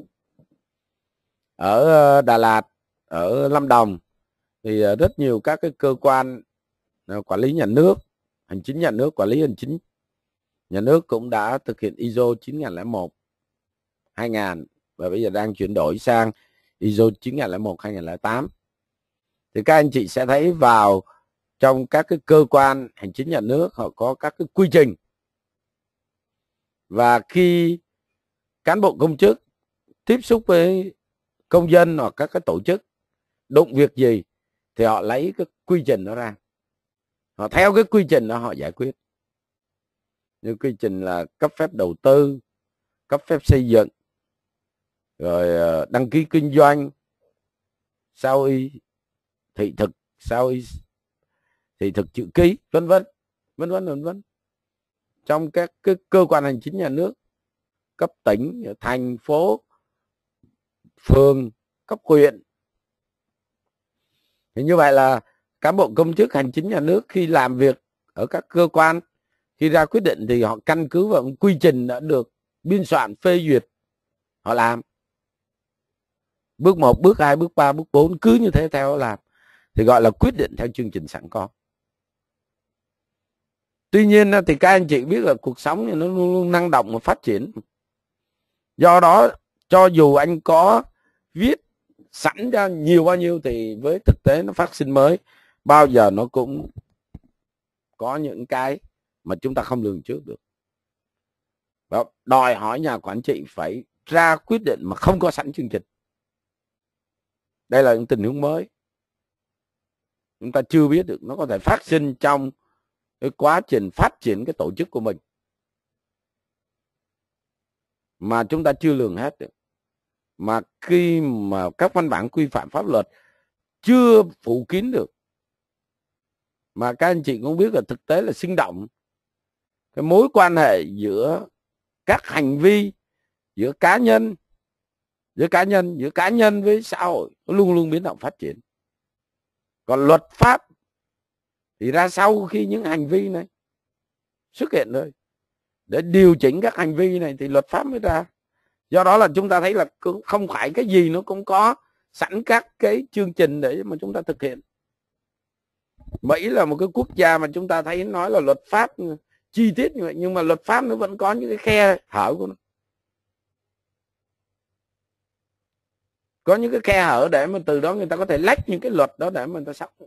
Ở Đà Lạt, ở Lâm Đồng thì rất nhiều các cái cơ quan quản lý nhà nước, hành chính nhà nước, quản lý hành chính nhà nước cũng đã thực hiện i ét ô chín nghìn không trăm lẻ một hai nghìn và bây giờ đang chuyển đổi sang i ét ô chín nghìn không trăm lẻ một hai nghìn không trăm lẻ tám. Thì các anh chị sẽ thấy vào trong các cái cơ quan hành chính nhà nước họ có các cái quy trình. Và khi cán bộ công chức tiếp xúc với công dân hoặc các cái tổ chức đụng việc gì thì họ lấy cái quy trình đó ra. Họ theo cái quy trình đó họ giải quyết. Như quy trình là cấp phép đầu tư, cấp phép xây dựng, rồi đăng ký kinh doanh, sao y thị thực, sao y thị thực chữ ký, vân vân, vân vân vân vân. Trong các cái cơ quan hành chính nhà nước cấp tỉnh, thành phố, phường, cấp huyện. Thì như vậy là cán bộ công chức hành chính nhà nước khi làm việc ở các cơ quan, khi ra quyết định thì họ căn cứ vào quy trình đã được biên soạn phê duyệt, họ làm. Bước một, bước hai, bước ba, bước bốn cứ như thế theo họ làm. Thì gọi là quyết định theo chương trình sẵn có. Tuy nhiên thì các anh chị biết là cuộc sống thì nó luôn luôn năng động và phát triển. Do đó cho dù anh có viết sẵn ra nhiều bao nhiêu thì với thực tế nó phát sinh mới, bao giờ nó cũng có những cái mà chúng ta không lường trước được. Và đòi hỏi nhà quản trị phải ra quyết định mà không có sẵn chương trình. Đây là những tình huống mới. Chúng ta chưa biết được, nó có thể phát sinh trong cái quá trình phát triển cái tổ chức của mình mà chúng ta chưa lường hết được. Mà khi mà các văn bản quy phạm pháp luật chưa phủ kín được, mà các anh chị cũng biết là thực tế là sinh động, cái mối quan hệ giữa các hành vi, giữa cá nhân, giữa cá nhân, giữa cá nhân với xã hội nó luôn luôn biến động phát triển. Còn luật pháp thì ra sau khi những hành vi này xuất hiện rồi, để điều chỉnh các hành vi này thì luật pháp mới ra. Do đó là chúng ta thấy là không phải cái gì nó cũng có sẵn các cái chương trình để mà chúng ta thực hiện. Mỹ là một cái quốc gia mà chúng ta thấy nói là luật pháp chi tiết như vậy, nhưng mà luật pháp nó vẫn có những cái khe hở của nó. Có những cái khe hở để mà từ đó người ta có thể lách những cái luật đó để mà người ta sắp.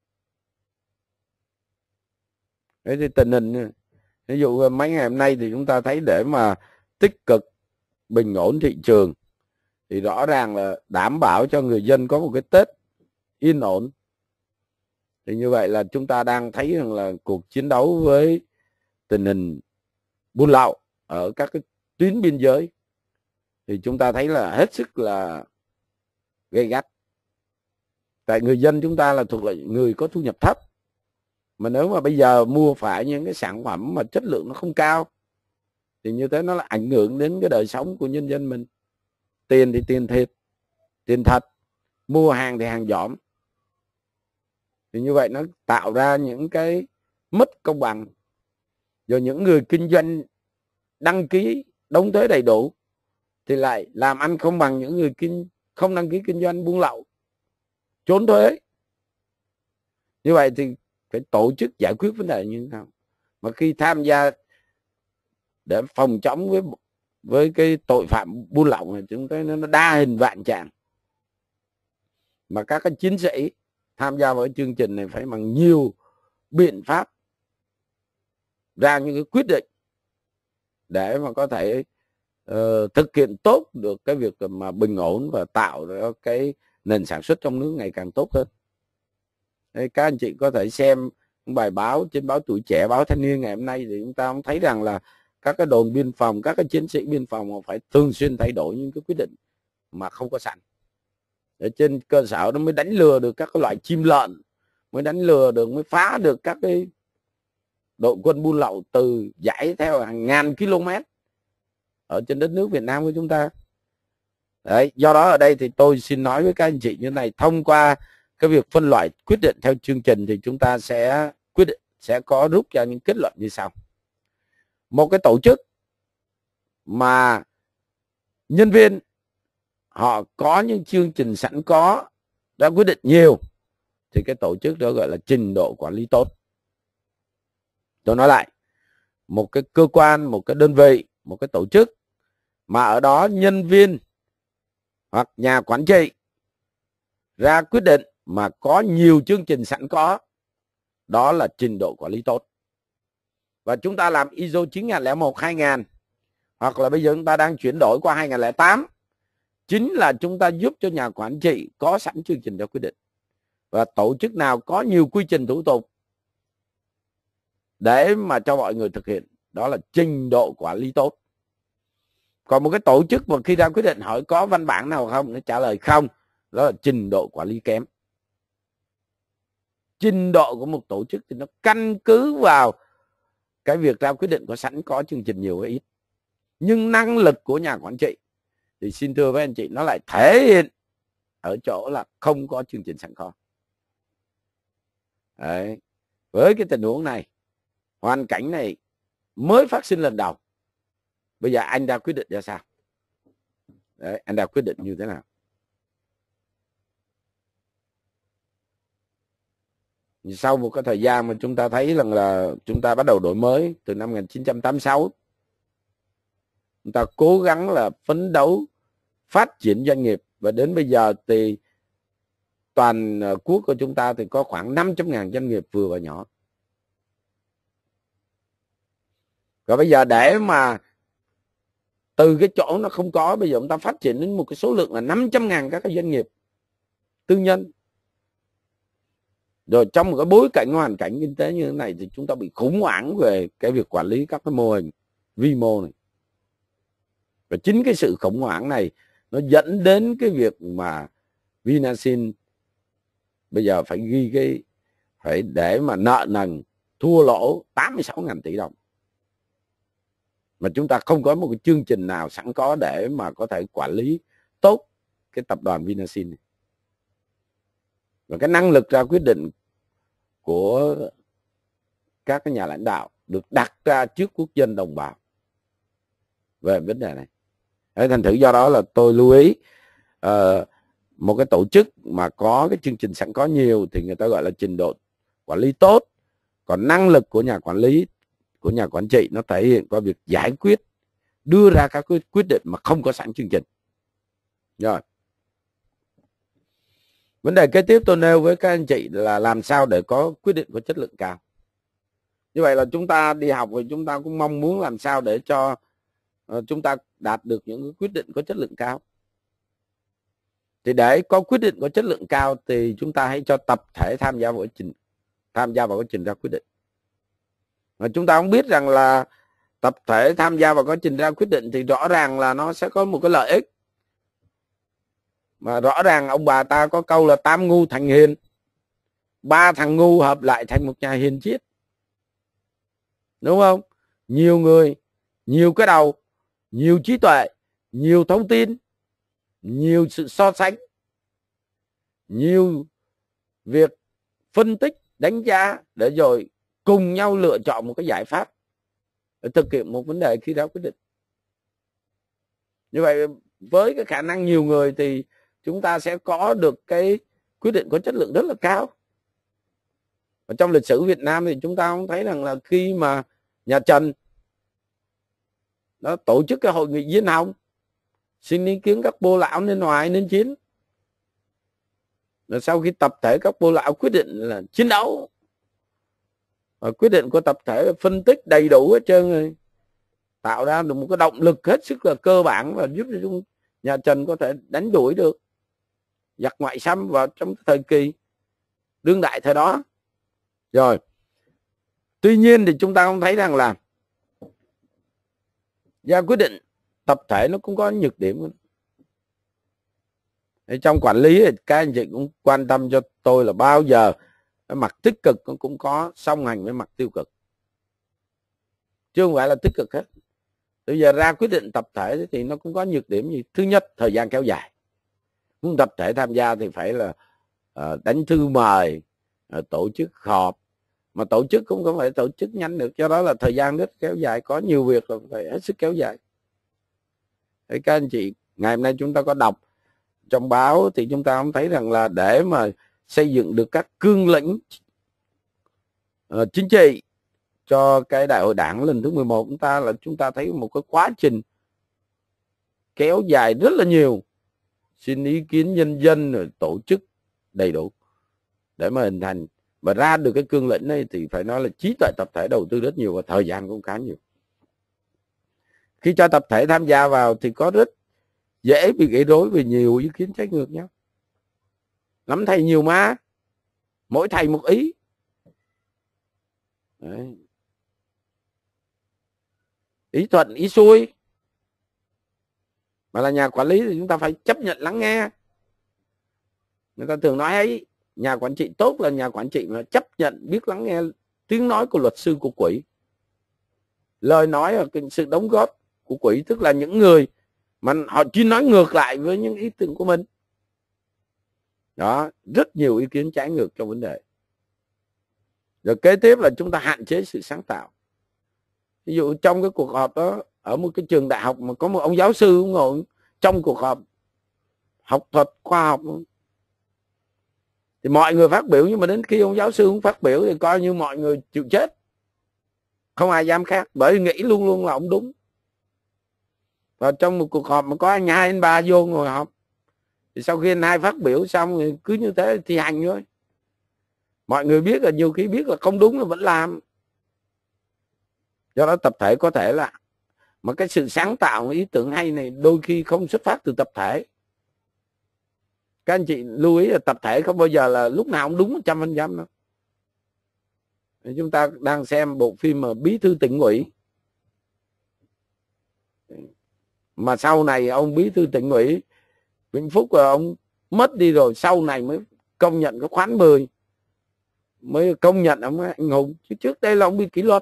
Thế thì tình hình, ví dụ mấy ngày hôm nay thì chúng ta thấy để mà tích cực bình ổn thị trường thì rõ ràng là đảm bảo cho người dân có một cái Tết yên ổn. Thì như vậy là chúng ta đang thấy rằng là cuộc chiến đấu với tình hình buôn lậu ở các cái tuyến biên giới thì chúng ta thấy là hết sức là gay gắt. Tại người dân chúng ta là thuộc là người có thu nhập thấp. Mà nếu mà bây giờ mua phải những cái sản phẩm mà chất lượng nó không cao thì như thế nó là ảnh hưởng đến cái đời sống của nhân dân mình. Tiền thì tiền thiệt, tiền thật, mua hàng thì hàng dỏm. Thì như vậy nó tạo ra những cái mất công bằng. Rồi những người kinh doanh đăng ký đóng thuế đầy đủ thì lại làm ăn không bằng những người kinh không đăng ký kinh doanh buôn lậu, trốn thuế. Như vậy thì phải tổ chức giải quyết vấn đề như thế nào? Mà khi tham gia để phòng chống với với cái tội phạm buôn lậu này, chúng thấy nó đa hình vạn trạng. Mà các cái chiến sĩ tham gia vào chương trình này phải bằng nhiều biện pháp ra những cái quyết định để mà có thể uh, thực hiện tốt được cái việc mà bình ổn và tạo ra cái nền sản xuất trong nước ngày càng tốt hơn. Thế các anh chị có thể xem bài báo trên báo Tuổi Trẻ, báo Thanh Niên ngày hôm nay thì chúng ta cũng thấy rằng là các cái đồn biên phòng, các cái chiến sĩ biên phòng họ phải thường xuyên thay đổi những cái quyết định mà không có sẵn. Để trên cơ sở nó mới đánh lừa được các cái loại chim lợn, mới đánh lừa được, mới phá được các cái đội quân buôn lậu từ dãy theo hàng ngàn km ở trên đất nước Việt Nam của chúng ta. Đấy, do đó ở đây thì tôi xin nói với các anh chị như này, thông qua cái việc phân loại quyết định theo chương trình thì chúng ta sẽ quyết định sẽ có rút ra những kết luận như sau. Một cái tổ chức mà nhân viên họ có những chương trình sẵn có, đã quyết định nhiều, thì cái tổ chức đó gọi là trình độ quản lý tốt. Tôi nói lại, một cái cơ quan, một cái đơn vị, một cái tổ chức mà ở đó nhân viên hoặc nhà quản trị ra quyết định mà có nhiều chương trình sẵn có, đó là trình độ quản lý tốt. Và chúng ta làm i ét ô chín nghìn lẻ một hai nghìn, hoặc là bây giờ chúng ta đang chuyển đổi qua hai nghìn lẻ tám, chính là chúng ta giúp cho nhà quản trị có sẵn chương trình ra quyết định. Và tổ chức nào có nhiều quy trình thủ tục để mà cho mọi người thực hiện, đó là trình độ quản lý tốt. Còn một cái tổ chức mà khi ra quyết định hỏi có văn bản nào không, nó trả lời không, đó là trình độ quản lý kém. Trình độ của một tổ chức thì nó căn cứ vào cái việc ra quyết định có sẵn có chương trình nhiều hay ít. Nhưng năng lực của nhà quản trị thì xin thưa với anh chị, nó lại thể hiện ở chỗ là không có chương trình sẵn có. Đấy. Với cái tình huống này, hoàn cảnh này mới phát sinh lần đầu, bây giờ anh ra quyết định ra sao? Đấy, anh ra quyết định như thế nào? Sau một cái thời gian mà chúng ta thấy rằng là chúng ta bắt đầu đổi mới từ năm một nghìn chín trăm tám mươi sáu, chúng ta cố gắng là phấn đấu phát triển doanh nghiệp, và đến bây giờ thì toàn quốc của chúng ta thì có khoảng năm trăm nghìn doanh nghiệp vừa và nhỏ. Và bây giờ để mà từ cái chỗ nó không có, bây giờ chúng ta phát triển đến một cái số lượng là năm trăm nghìn các cái doanh nghiệp tư nhân. Rồi trong một cái bối cảnh hoàn cảnh kinh tế như thế này thì chúng ta bị khủng hoảng về cái việc quản lý các cái mô hình vi mô này. Và chính cái sự khủng hoảng này nó dẫn đến cái việc mà Vinasin bây giờ phải ghi cái phải để mà nợ nần thua lỗ tám mươi sáu nghìn tỷ đồng. Mà chúng ta không có một cái chương trình nào sẵn có để mà có thể quản lý tốt cái tập đoàn Vinasin này. Và cái năng lực ra quyết định của các cái nhà lãnh đạo được đặt ra trước quốc dân đồng bào về vấn đề này. Thế thành thử do đó là tôi lưu ý uh, một cái tổ chức mà có cái chương trình sẵn có nhiều thì người ta gọi là trình độ quản lý tốt. Còn năng lực của nhà quản lý, của nhà quản trị nó thể hiện qua việc giải quyết, đưa ra các quyết định mà không có sẵn chương trình. Rồi. Vấn đề kế tiếp tôi nêu với các anh chị là làm sao để có quyết định có chất lượng cao. Như vậy là chúng ta đi học và chúng ta cũng mong muốn làm sao để cho uh, chúng ta đạt được những quyết định có chất lượng cao. Thì để có quyết định có chất lượng cao thì chúng ta hãy cho tập thể tham gia vào quá trình tham gia vào quá trình ra quyết định. Mà chúng ta không biết rằng là tập thể tham gia vào quá trình ra quyết định thì rõ ràng là nó sẽ có một cái lợi ích. Mà rõ ràng ông bà ta có câu là tam ngu thành hiền, ba thằng ngu hợp lại thành một nhà hiền triết, đúng không? Nhiều người, nhiều cái đầu, nhiều trí tuệ, nhiều thông tin, nhiều sự so sánh, nhiều việc phân tích, đánh giá để rồi cùng nhau lựa chọn một cái giải pháp để thực hiện một vấn đề khi ra quyết định. Như vậy với cái khả năng nhiều người thì chúng ta sẽ có được cái quyết định có chất lượng rất là cao. Ở trong lịch sử Việt Nam thì chúng ta cũng thấy rằng là khi mà nhà Trần nó tổ chức cái hội nghị Diên Hồng, xin ý kiến các bô lão nên ngoài nên chiến. Rồi sau khi tập thể các bô lão quyết định là chiến đấu, và quyết định của tập thể phân tích đầy đủ hết trơn rồi, tạo ra được một cái động lực hết sức là cơ bản và giúp cho nhà Trần có thể đánh đuổi được giặc ngoại xâm vào trong thời kỳ đương đại thời đó. Rồi, tuy nhiên thì chúng ta không thấy rằng là ra quyết định tập thể nó cũng có nhược điểm. Trong quản lý thì các anh chị cũng quan tâm cho tôi là bao giờ cái mặt tích cực nó cũng có song hành với mặt tiêu cực, chứ không phải là tích cực hết. Bây giờ ra quyết định tập thể thì nó cũng có nhược điểm gì? Thứ nhất, thời gian kéo dài. Muốn tập thể tham gia thì phải là uh, đánh thư mời, uh, tổ chức họp, mà tổ chức cũng không phải tổ chức nhanh được, do đó là thời gian rất kéo dài, có nhiều việc là phải hết sức kéo dài. Thế các anh chị, ngày hôm nay chúng ta có đọc trong báo thì chúng ta cũng thấy rằng là để mà xây dựng được các cương lĩnh uh, chính trị cho cái đại hội đảng lần thứ mười một chúng ta, là chúng ta thấy một cái quá trình kéo dài rất là nhiều, xin ý kiến nhân dân rồi tổ chức đầy đủ để mà hình thành và ra được cái cương lĩnh này, thì phải nói là trí tuệ tập thể đầu tư rất nhiều và thời gian cũng khá nhiều. Khi cho tập thể tham gia vào thì có rất dễ bị gây rối vì nhiều ý kiến trái ngược nhau. Lắm thầy nhiều má, mỗi thầy một ý. Đấy. Ý thuận, ý xuôi. Mà là nhà quản lý thì chúng ta phải chấp nhận lắng nghe. Người ta thường nói ấy, nhà quản trị tốt là nhà quản trị mà chấp nhận, biết lắng nghe tiếng nói của luật sư, của quỹ. Lời nói là sự đóng góp của quỹ, tức là những người mà họ chỉ nói ngược lại với những ý tưởng của mình. Đó, rất nhiều ý kiến trái ngược trong vấn đề. Rồi kế tiếp là chúng ta hạn chế sự sáng tạo. Ví dụ trong cái cuộc họp đó, ở một cái trường đại học mà có một ông giáo sư ngồi trong cuộc họp học thuật khoa học, thì mọi người phát biểu, nhưng mà đến khi ông giáo sư không phát biểu thì coi như mọi người chịu chết, không ai dám khác, bởi vì nghĩ luôn luôn là ông đúng. Và trong một cuộc họp mà có anh hai anh ba vô ngồi họp, thì sau khi anh hai phát biểu xong thì cứ như thế thi hành thôi. Mọi người biết là nhiều khi biết là không đúng là vẫn làm. Do đó tập thể có thể là mà cái sự sáng tạo, ý tưởng hay này đôi khi không xuất phát từ tập thể. Các anh chị lưu ý là tập thể không bao giờ là lúc nào cũng đúng một trăm phần trăm đâu. Chúng ta đang xem bộ phim mà Bí thư tỉnh ủy, mà sau này ông Bí thư tỉnh ủy Vĩnh Phúc rồi ông mất đi rồi, sau này mới công nhận cái khoán mười, mới công nhận ông anh hùng, chứ trước đây là ông bị kỷ luật.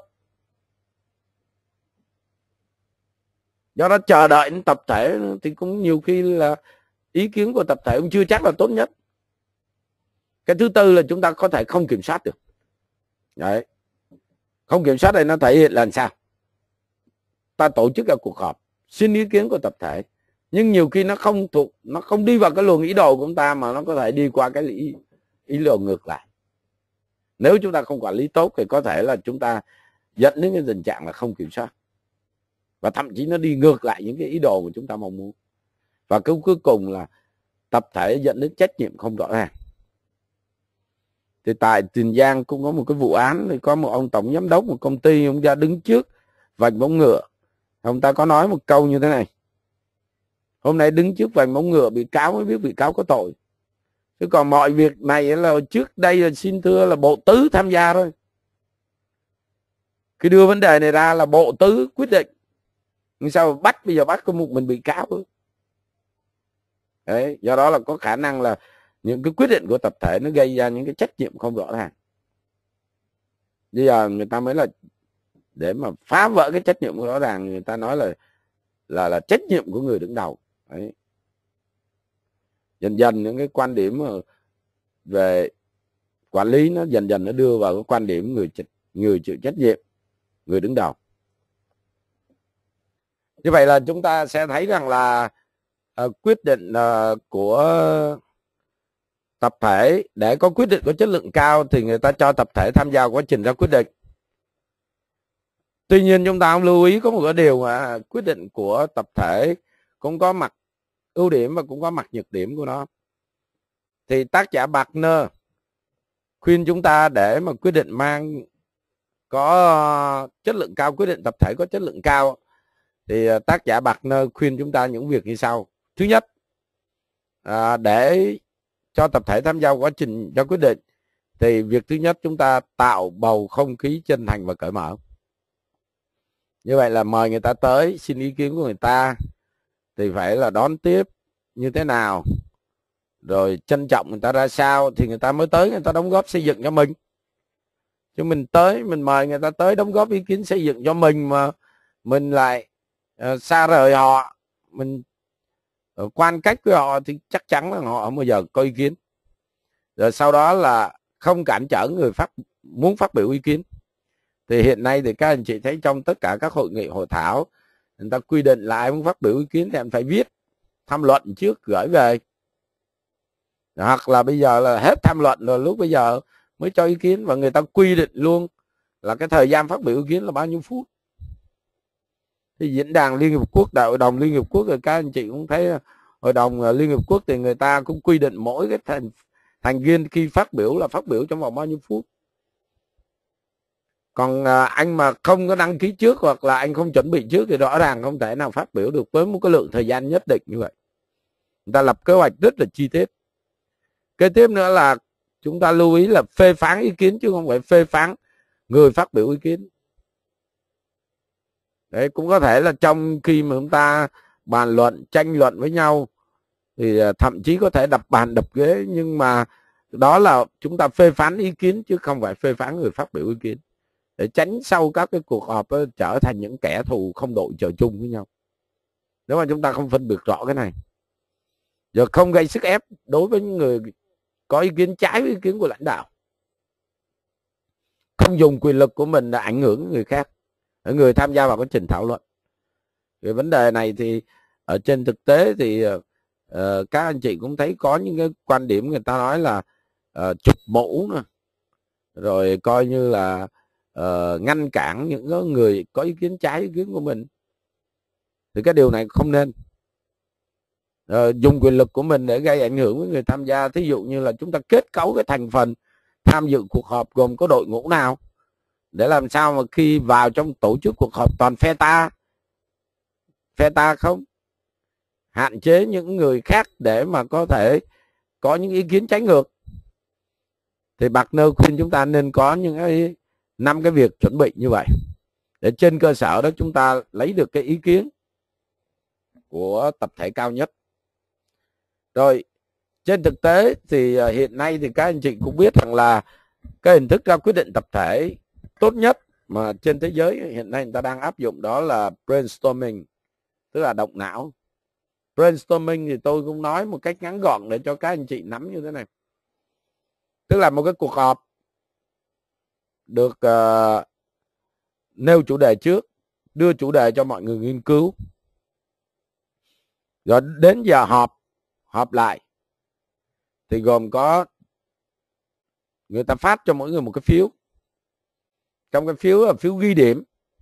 Do đó chờ đợi đến tập thể thì cũng nhiều khi là ý kiến của tập thể cũng chưa chắc là tốt nhất. Cái thứ tư là chúng ta có thể không kiểm soát được. Đấy. Không kiểm soát đây nó thể hiện là làm sao? Ta tổ chức các cuộc họp xin ý kiến của tập thể, nhưng nhiều khi nó không thuộc, nó không đi vào cái luồng ý đồ của chúng ta, mà nó có thể đi qua cái ý, ý đồ ngược lại. Nếu chúng ta không quản lý tốt thì có thể là chúng ta dẫn đến cái tình trạng là không kiểm soát, và thậm chí nó đi ngược lại những cái ý đồ của chúng ta mong muốn. Và cái cuối cùng là tập thể dẫn đến trách nhiệm không rõ ràng. Thì tại Tiền Giang cũng có một cái vụ án, thì có một ông tổng giám đốc một công ty, ông ra đứng trước vành móng ngựa, ông ta có nói một câu như thế này: hôm nay đứng trước vành móng ngựa, bị cáo mới biết bị cáo có tội, chứ còn mọi việc này là trước đây là xin thưa là bộ tứ tham gia thôi. Khi đưa vấn đề này ra là bộ tứ quyết định, nhưng sao bắt bây giờ bắt có một mình bị cáo thôi. Đấy, do đó là có khả năng là những cái quyết định của tập thể nó gây ra những cái trách nhiệm không rõ ràng. Bây giờ người ta mới là để mà phá vỡ cái trách nhiệm rõ ràng, người ta nói là là là trách nhiệm của người đứng đầu. Đấy. Dần dần những cái quan điểm về quản lý nó dần dần nó đưa vào cái quan điểm người người chịu trách nhiệm, người đứng đầu. Như vậy là chúng ta sẽ thấy rằng là uh, quyết định uh, của tập thể, để có quyết định có chất lượng cao thì người ta cho tập thể tham gia quá trình ra quyết định. Tuy nhiên chúng ta không lưu ý có một cái điều mà quyết định của tập thể cũng có mặt ưu điểm và cũng có mặt nhược điểm của nó. Thì tác giả Bartner khuyên chúng ta để mà quyết định mang có chất lượng cao, quyết định tập thể có chất lượng cao, thì tác giả Bartner khuyên chúng ta những việc như sau. Thứ nhất, à, để cho tập thể tham gia quá trình cho quyết định thì việc thứ nhất chúng ta tạo bầu không khí chân thành và cởi mở. Như vậy là mời người ta tới xin ý kiến của người ta thì phải là đón tiếp như thế nào, rồi trân trọng người ta ra sao thì người ta mới tới, người ta đóng góp xây dựng cho mình. Chứ mình tới mình mời người ta tới đóng góp ý kiến xây dựng cho mình mà mình lại uh, xa rời họ, mình uh, quan cách với họ thì chắc chắn là họ không bao giờ có ý kiến. Rồi sau đó là không cản trở người phát muốn phát biểu ý kiến. Thì hiện nay thì các anh chị thấy trong tất cả các hội nghị hội thảo, người ta quy định là ai muốn phát biểu ý kiến thì anh phải viết tham luận trước gửi về, hoặc là bây giờ là hết tham luận rồi lúc bây giờ mới cho ý kiến, và người ta quy định luôn là cái thời gian phát biểu ý kiến là bao nhiêu phút. Thì diễn đàn Liên Hiệp Quốc, Đại hội đồng Liên Hiệp Quốc, rồi các anh chị cũng thấy hội đồng Liên Hiệp Quốc thì người ta cũng quy định mỗi cái thành thành viên khi phát biểu là phát biểu trong vòng bao nhiêu phút. Còn à, anh mà không có đăng ký trước hoặc là anh không chuẩn bị trước thì rõ ràng không thể nào phát biểu được với một cái lượng thời gian nhất định như vậy. Người ta lập kế hoạch rất là chi tiết. Kế tiếp nữa là chúng ta lưu ý là phê phán ý kiến chứ không phải phê phán người phát biểu ý kiến. Đấy, cũng có thể là trong khi mà chúng ta bàn luận, tranh luận với nhau thì thậm chí có thể đập bàn đập ghế, nhưng mà đó là chúng ta phê phán ý kiến chứ không phải phê phán người phát biểu ý kiến, để tránh sau các cái cuộc họp đó, trở thành những kẻ thù không đội trời chung với nhau. Nếu mà chúng ta không phân biệt rõ cái này, giờ không gây sức ép đối với những người có ý kiến trái với ý kiến của lãnh đạo, không dùng quyền lực của mình để ảnh hưởng người khác, người tham gia vào quá trình thảo luận. Về vấn đề này thì ở trên thực tế thì uh, các anh chị cũng thấy có những cái quan điểm người ta nói là uh, chụp mũ nữa, rồi coi như là uh, ngăn cản những người có ý kiến trái ý kiến của mình. Thì cái điều này không nên. Uh, dùng quyền lực của mình để gây ảnh hưởng với người tham gia. Thí dụ như là chúng ta kết cấu cái thành phần tham dự cuộc họp gồm có đội ngũ nào, để làm sao mà khi vào trong tổ chức cuộc họp toàn phe ta, phe ta không, hạn chế những người khác để mà có thể có những ý kiến trái ngược. Thì Bartner khuyên chúng ta nên có những cái năm cái việc chuẩn bị như vậy, để trên cơ sở đó chúng ta lấy được cái ý kiến của tập thể cao nhất. Rồi trên thực tế thì hiện nay thì các anh chị cũng biết rằng là cái hình thức ra quyết định tập thể tốt nhất mà trên thế giới hiện nay người ta đang áp dụng đó là brainstorming, tức là động não. Brainstorming thì tôi cũng nói một cách ngắn gọn để cho các anh chị nắm như thế này. Tức là một cái cuộc họp được uh, nêu chủ đề trước, đưa chủ đề cho mọi người nghiên cứu, rồi đến giờ họp, họp lại thì gồm có người ta phát cho mỗi người một cái phiếu. Trong cái phiếu là phiếu ghi điểm,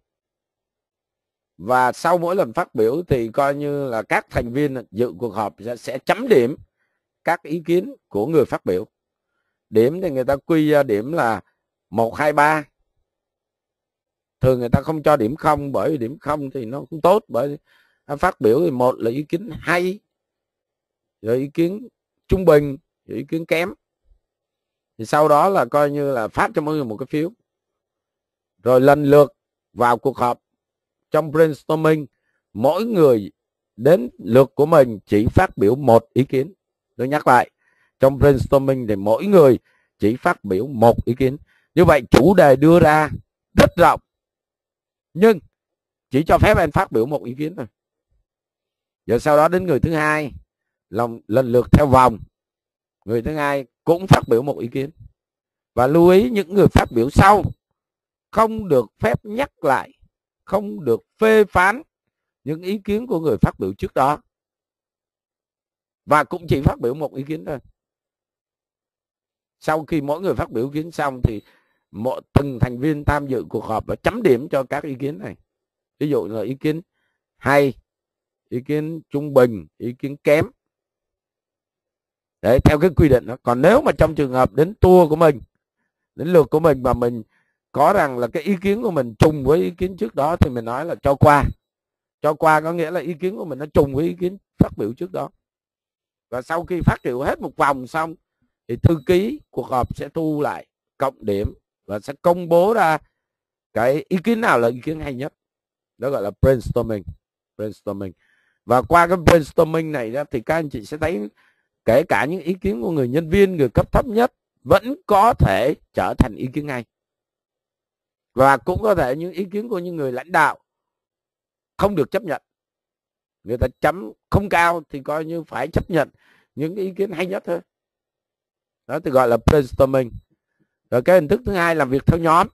và sau mỗi lần phát biểu thì coi như là các thành viên dự cuộc họp sẽ, sẽ chấm điểm các ý kiến của người phát biểu. Điểm thì người ta quy ra điểm là một, hai, ba. Thường người ta không cho điểm không, bởi vì điểm không thì nó không tốt. Bởi phát biểu thì một là ý kiến hay, rồi ý kiến trung bình, rồi ý kiến kém. Thì sau đó là coi như là phát cho mọi người một cái phiếu. Rồi lần lượt vào cuộc họp trong brainstorming, mỗi người đến lượt của mình chỉ phát biểu một ý kiến. Tôi nhắc lại, trong brainstorming thì mỗi người chỉ phát biểu một ý kiến. Như vậy chủ đề đưa ra rất rộng, nhưng chỉ cho phép anh phát biểu một ý kiến thôi. Rồi sau đó đến người thứ hai, lần, lần lượt theo vòng, người thứ hai cũng phát biểu một ý kiến. Và lưu ý những người phát biểu sau không được phép nhắc lại, không được phê phán những ý kiến của người phát biểu trước đó, và cũng chỉ phát biểu một ý kiến thôi. Sau khi mỗi người phát biểu ý kiến xong thì mỗi từng thành viên tham dự cuộc họp và chấm điểm cho các ý kiến này. Ví dụ là ý kiến hay, ý kiến trung bình, ý kiến kém. Đấy, theo cái quy định đó. Còn nếu mà trong trường hợp đến tour của mình, đến lượt của mình mà mình có rằng là cái ý kiến của mình trùng với ý kiến trước đó thì mình nói là cho qua. Cho qua có nghĩa là ý kiến của mình nó trùng với ý kiến phát biểu trước đó. Và sau khi phát biểu hết một vòng xong thì thư ký cuộc họp sẽ thu lại cộng điểm và sẽ công bố ra cái ý kiến nào là ý kiến hay nhất. Đó gọi là brainstorming. brainstorming. Và qua cái brainstorming này đó, thì các anh chị sẽ thấy kể cả những ý kiến của người nhân viên, người cấp thấp nhất vẫn có thể trở thành ý kiến hay. Và cũng có thể những ý kiến của những người lãnh đạo không được chấp nhận. Người ta chấm không cao thì coi như phải chấp nhận những ý kiến hay nhất thôi. Đó thì gọi là brainstorming. Rồi cái hình thức thứ hai, làm việc theo nhóm.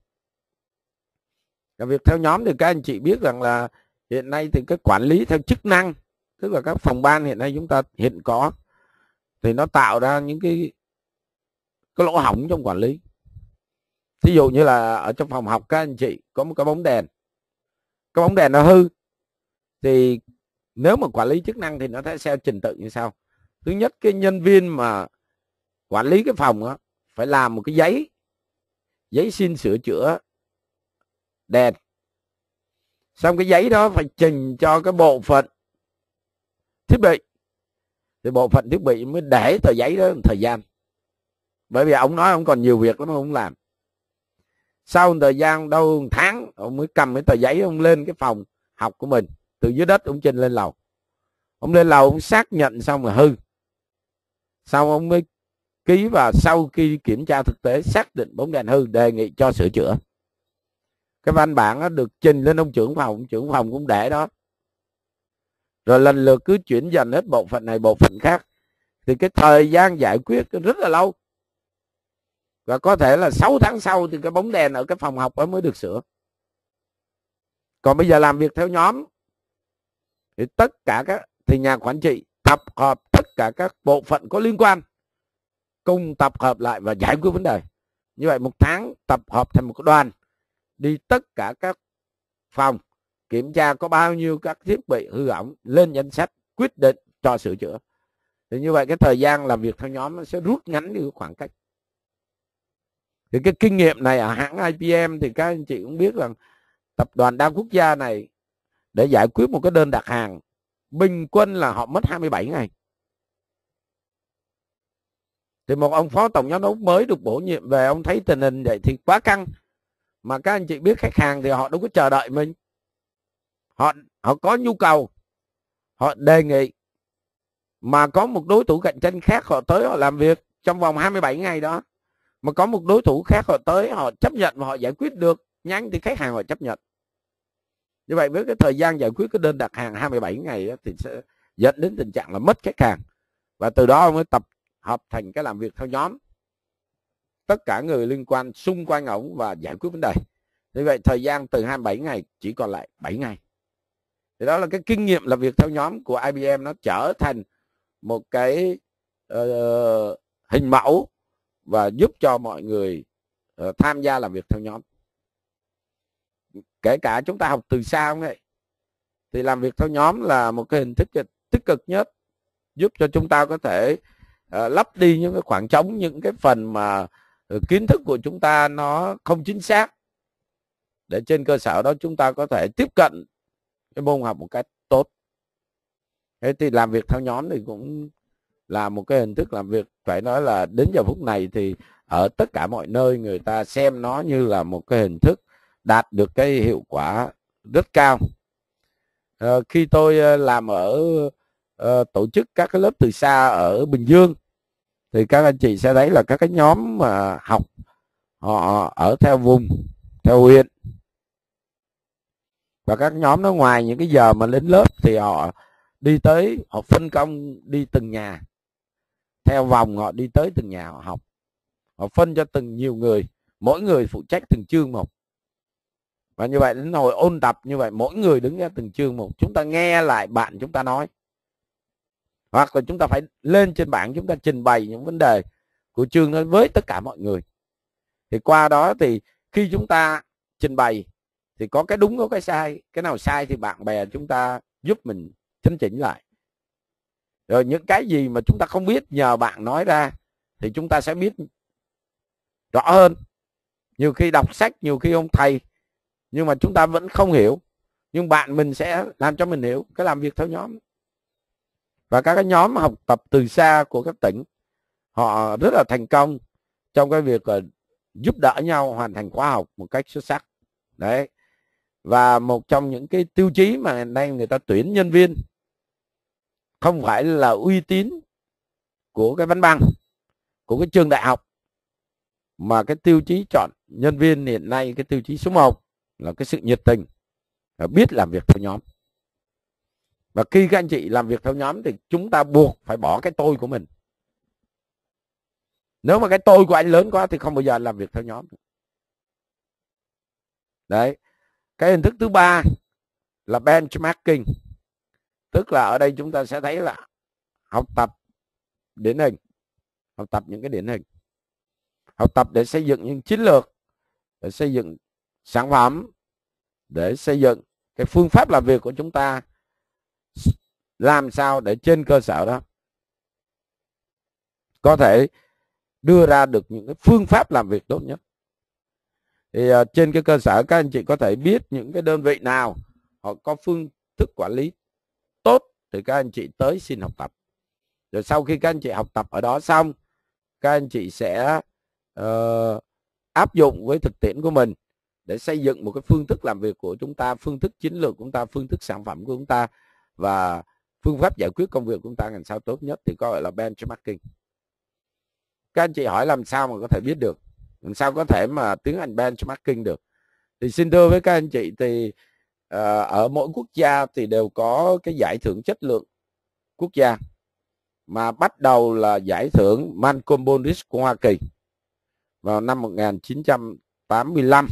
Làm việc theo nhóm thì các anh chị biết rằng là hiện nay thì cái quản lý theo chức năng, tức là các phòng ban hiện nay chúng ta hiện có, thì nó tạo ra những cái cái lỗ hổng trong quản lý. Thí dụ như là ở trong phòng học các anh chị có một cái bóng đèn, cái bóng đèn nó hư, thì nếu mà quản lý chức năng thì nó sẽ theo trình tự như sau. Thứ nhất, cái nhân viên mà quản lý cái phòng đó phải làm một cái giấy giấy xin sửa chữa đèn. Xong cái giấy đó phải trình cho cái bộ phận thiết bị, thì bộ phận thiết bị mới để tờ giấy đó một thời gian. Bởi vì ông nói ông còn nhiều việc lắm ông làm. Sau một thời gian đâu một tháng, ông mới cầm cái tờ giấy ông lên cái phòng học của mình, từ dưới đất ông trình lên lầu. Ông lên lầu ông xác nhận xong rồi hư, sau ông mới ký vào. Sau khi kiểm tra thực tế xác định bóng đèn hư, đề nghị cho sửa chữa. Cái văn bản đó được trình lên ông trưởng phòng, ông trưởng phòng cũng để đó. Rồi lần lượt cứ chuyển dần hết bộ phận này bộ phận khác, thì cái thời gian giải quyết rất là lâu. Và có thể là sáu tháng sau thì cái bóng đèn ở cái phòng học đó mới được sửa. Còn bây giờ làm việc theo nhóm thì tất cả các thì nhà quản trị tập hợp tất cả các bộ phận có liên quan, cùng tập hợp lại và giải quyết vấn đề. Như vậy một tháng tập hợp thành một cái đoàn, đi tất cả các phòng, kiểm tra có bao nhiêu các thiết bị hư hỏng, lên danh sách, quyết định cho sửa chữa. Thì như vậy cái thời gian làm việc theo nhóm nó sẽ rút ngắn đi khoảng cách. Thì cái kinh nghiệm này ở hãng i bê em thì các anh chị cũng biết rằng tập đoàn đa quốc gia này để giải quyết một cái đơn đặt hàng bình quân là họ mất hai mươi bảy ngày. Thì một ông phó tổng giám đốc mới được bổ nhiệm về, ông thấy tình hình vậy thì quá căng. Mà các anh chị biết khách hàng thì họ đâu có chờ đợi mình. Họ họ có nhu cầu, họ đề nghị, mà có một đối thủ cạnh tranh khác họ tới họ làm việc trong vòng hai mươi bảy ngày đó, mà có một đối thủ khác họ tới họ chấp nhận và họ giải quyết được nhanh thì khách hàng họ chấp nhận. Như vậy với cái thời gian giải quyết cái đơn đặt hàng hai mươi bảy ngày đó, thì sẽ dẫn đến tình trạng là mất khách hàng. Và từ đó ông mới tập hợp thành cái làm việc theo nhóm, tất cả người liên quan xung quanh ổng và giải quyết vấn đề. Như vậy thời gian từ hai mươi bảy ngày chỉ còn lại bảy ngày. Thì đó là cái kinh nghiệm làm việc theo nhóm của i bê em, nó trở thành một cái uh, hình mẫu và giúp cho mọi người uh, tham gia làm việc theo nhóm. Kể cả chúng ta học từ xa không ấy, thì làm việc theo nhóm là một cái hình thức tích cực nhất, giúp cho chúng ta có thể uh, lấp đi những cái khoảng trống, những cái phần mà uh, kiến thức của chúng ta nó không chính xác, để trên cơ sở đó chúng ta có thể tiếp cận cái môn học một cách tốt. Thế thì làm việc theo nhóm thì cũng là một cái hình thức làm việc, phải nói là đến giờ phút này thì ở tất cả mọi nơi người ta xem nó như là một cái hình thức đạt được cái hiệu quả rất cao. À, khi tôi làm ở uh, tổ chức các cái lớp từ xa ở Bình Dương, thì các anh chị sẽ thấy là các cái nhóm mà học họ ở theo vùng, theo huyện, và các nhóm đó ngoài những cái giờ mà lên lớp thì họ đi tới, họ phân công đi từng nhà, theo vòng họ đi tới từng nhà họ học. Họ phân cho từng nhiều người, mỗi người phụ trách từng chương một. Và như vậy đến hồi ôn tập như vậy, mỗi người đứng ra từng chương một, chúng ta nghe lại bạn chúng ta nói, hoặc là chúng ta phải lên trên bảng chúng ta trình bày những vấn đề của chương đó với tất cả mọi người. Thì qua đó thì khi chúng ta trình bày thì có cái đúng có cái sai, cái nào sai thì bạn bè chúng ta giúp mình chấn chỉnh lại. Rồi những cái gì mà chúng ta không biết nhờ bạn nói ra thì chúng ta sẽ biết rõ hơn. Nhiều khi đọc sách, nhiều khi ông thầy, nhưng mà chúng ta vẫn không hiểu, nhưng bạn mình sẽ làm cho mình hiểu. Cái làm việc theo nhóm. Và các cái nhóm học tập từ xa của các tỉnh, họ rất là thành công trong cái việc giúp đỡ nhau hoàn thành khóa học một cách xuất sắc. Đấy. Và một trong những cái tiêu chí mà hiện nay người ta tuyển nhân viên không phải là uy tín của cái văn bằng, của cái trường đại học, mà cái tiêu chí chọn nhân viên hiện nay, cái tiêu chí số một là cái sự nhiệt tình, biết làm việc theo nhóm. Và khi các anh chị làm việc theo nhóm thì chúng ta buộc phải bỏ cái tôi của mình. Nếu mà cái tôi của anh lớn quá thì không bao giờ làm việc theo nhóm. Đấy. Cái hình thức thứ ba là benchmarking. Tức là ở đây chúng ta sẽ thấy là học tập điển hình. Học tập những cái điển hình. Học tập để xây dựng những chiến lược, để xây dựng sản phẩm, để xây dựng cái phương pháp làm việc của chúng ta, làm sao để trên cơ sở đó có thể đưa ra được những cái phương pháp làm việc tốt nhất. Thì uh, trên cái cơ sở các anh chị có thể biết những cái đơn vị nào họ có phương thức quản lý tốt thì các anh chị tới xin học tập. Rồi sau khi các anh chị học tập ở đó xong, các anh chị sẽ uh, áp dụng với thực tiễn của mình để xây dựng một cái phương thức làm việc của chúng ta, phương thức chiến lược của chúng ta, phương thức sản phẩm của chúng ta và phương pháp giải quyết công việc của chúng ta làm sao tốt nhất, thì gọi là benchmarking. Các anh chị hỏi làm sao mà có thể biết được, làm sao có thể mà tiến hành benchmarking được? Thì xin thưa với các anh chị, thì uh, ở mỗi quốc gia thì đều có cái giải thưởng chất lượng quốc gia, mà bắt đầu là giải thưởng Malcolm Baldrige của Hoa Kỳ vào năm một nghìn chín trăm tám mươi lăm.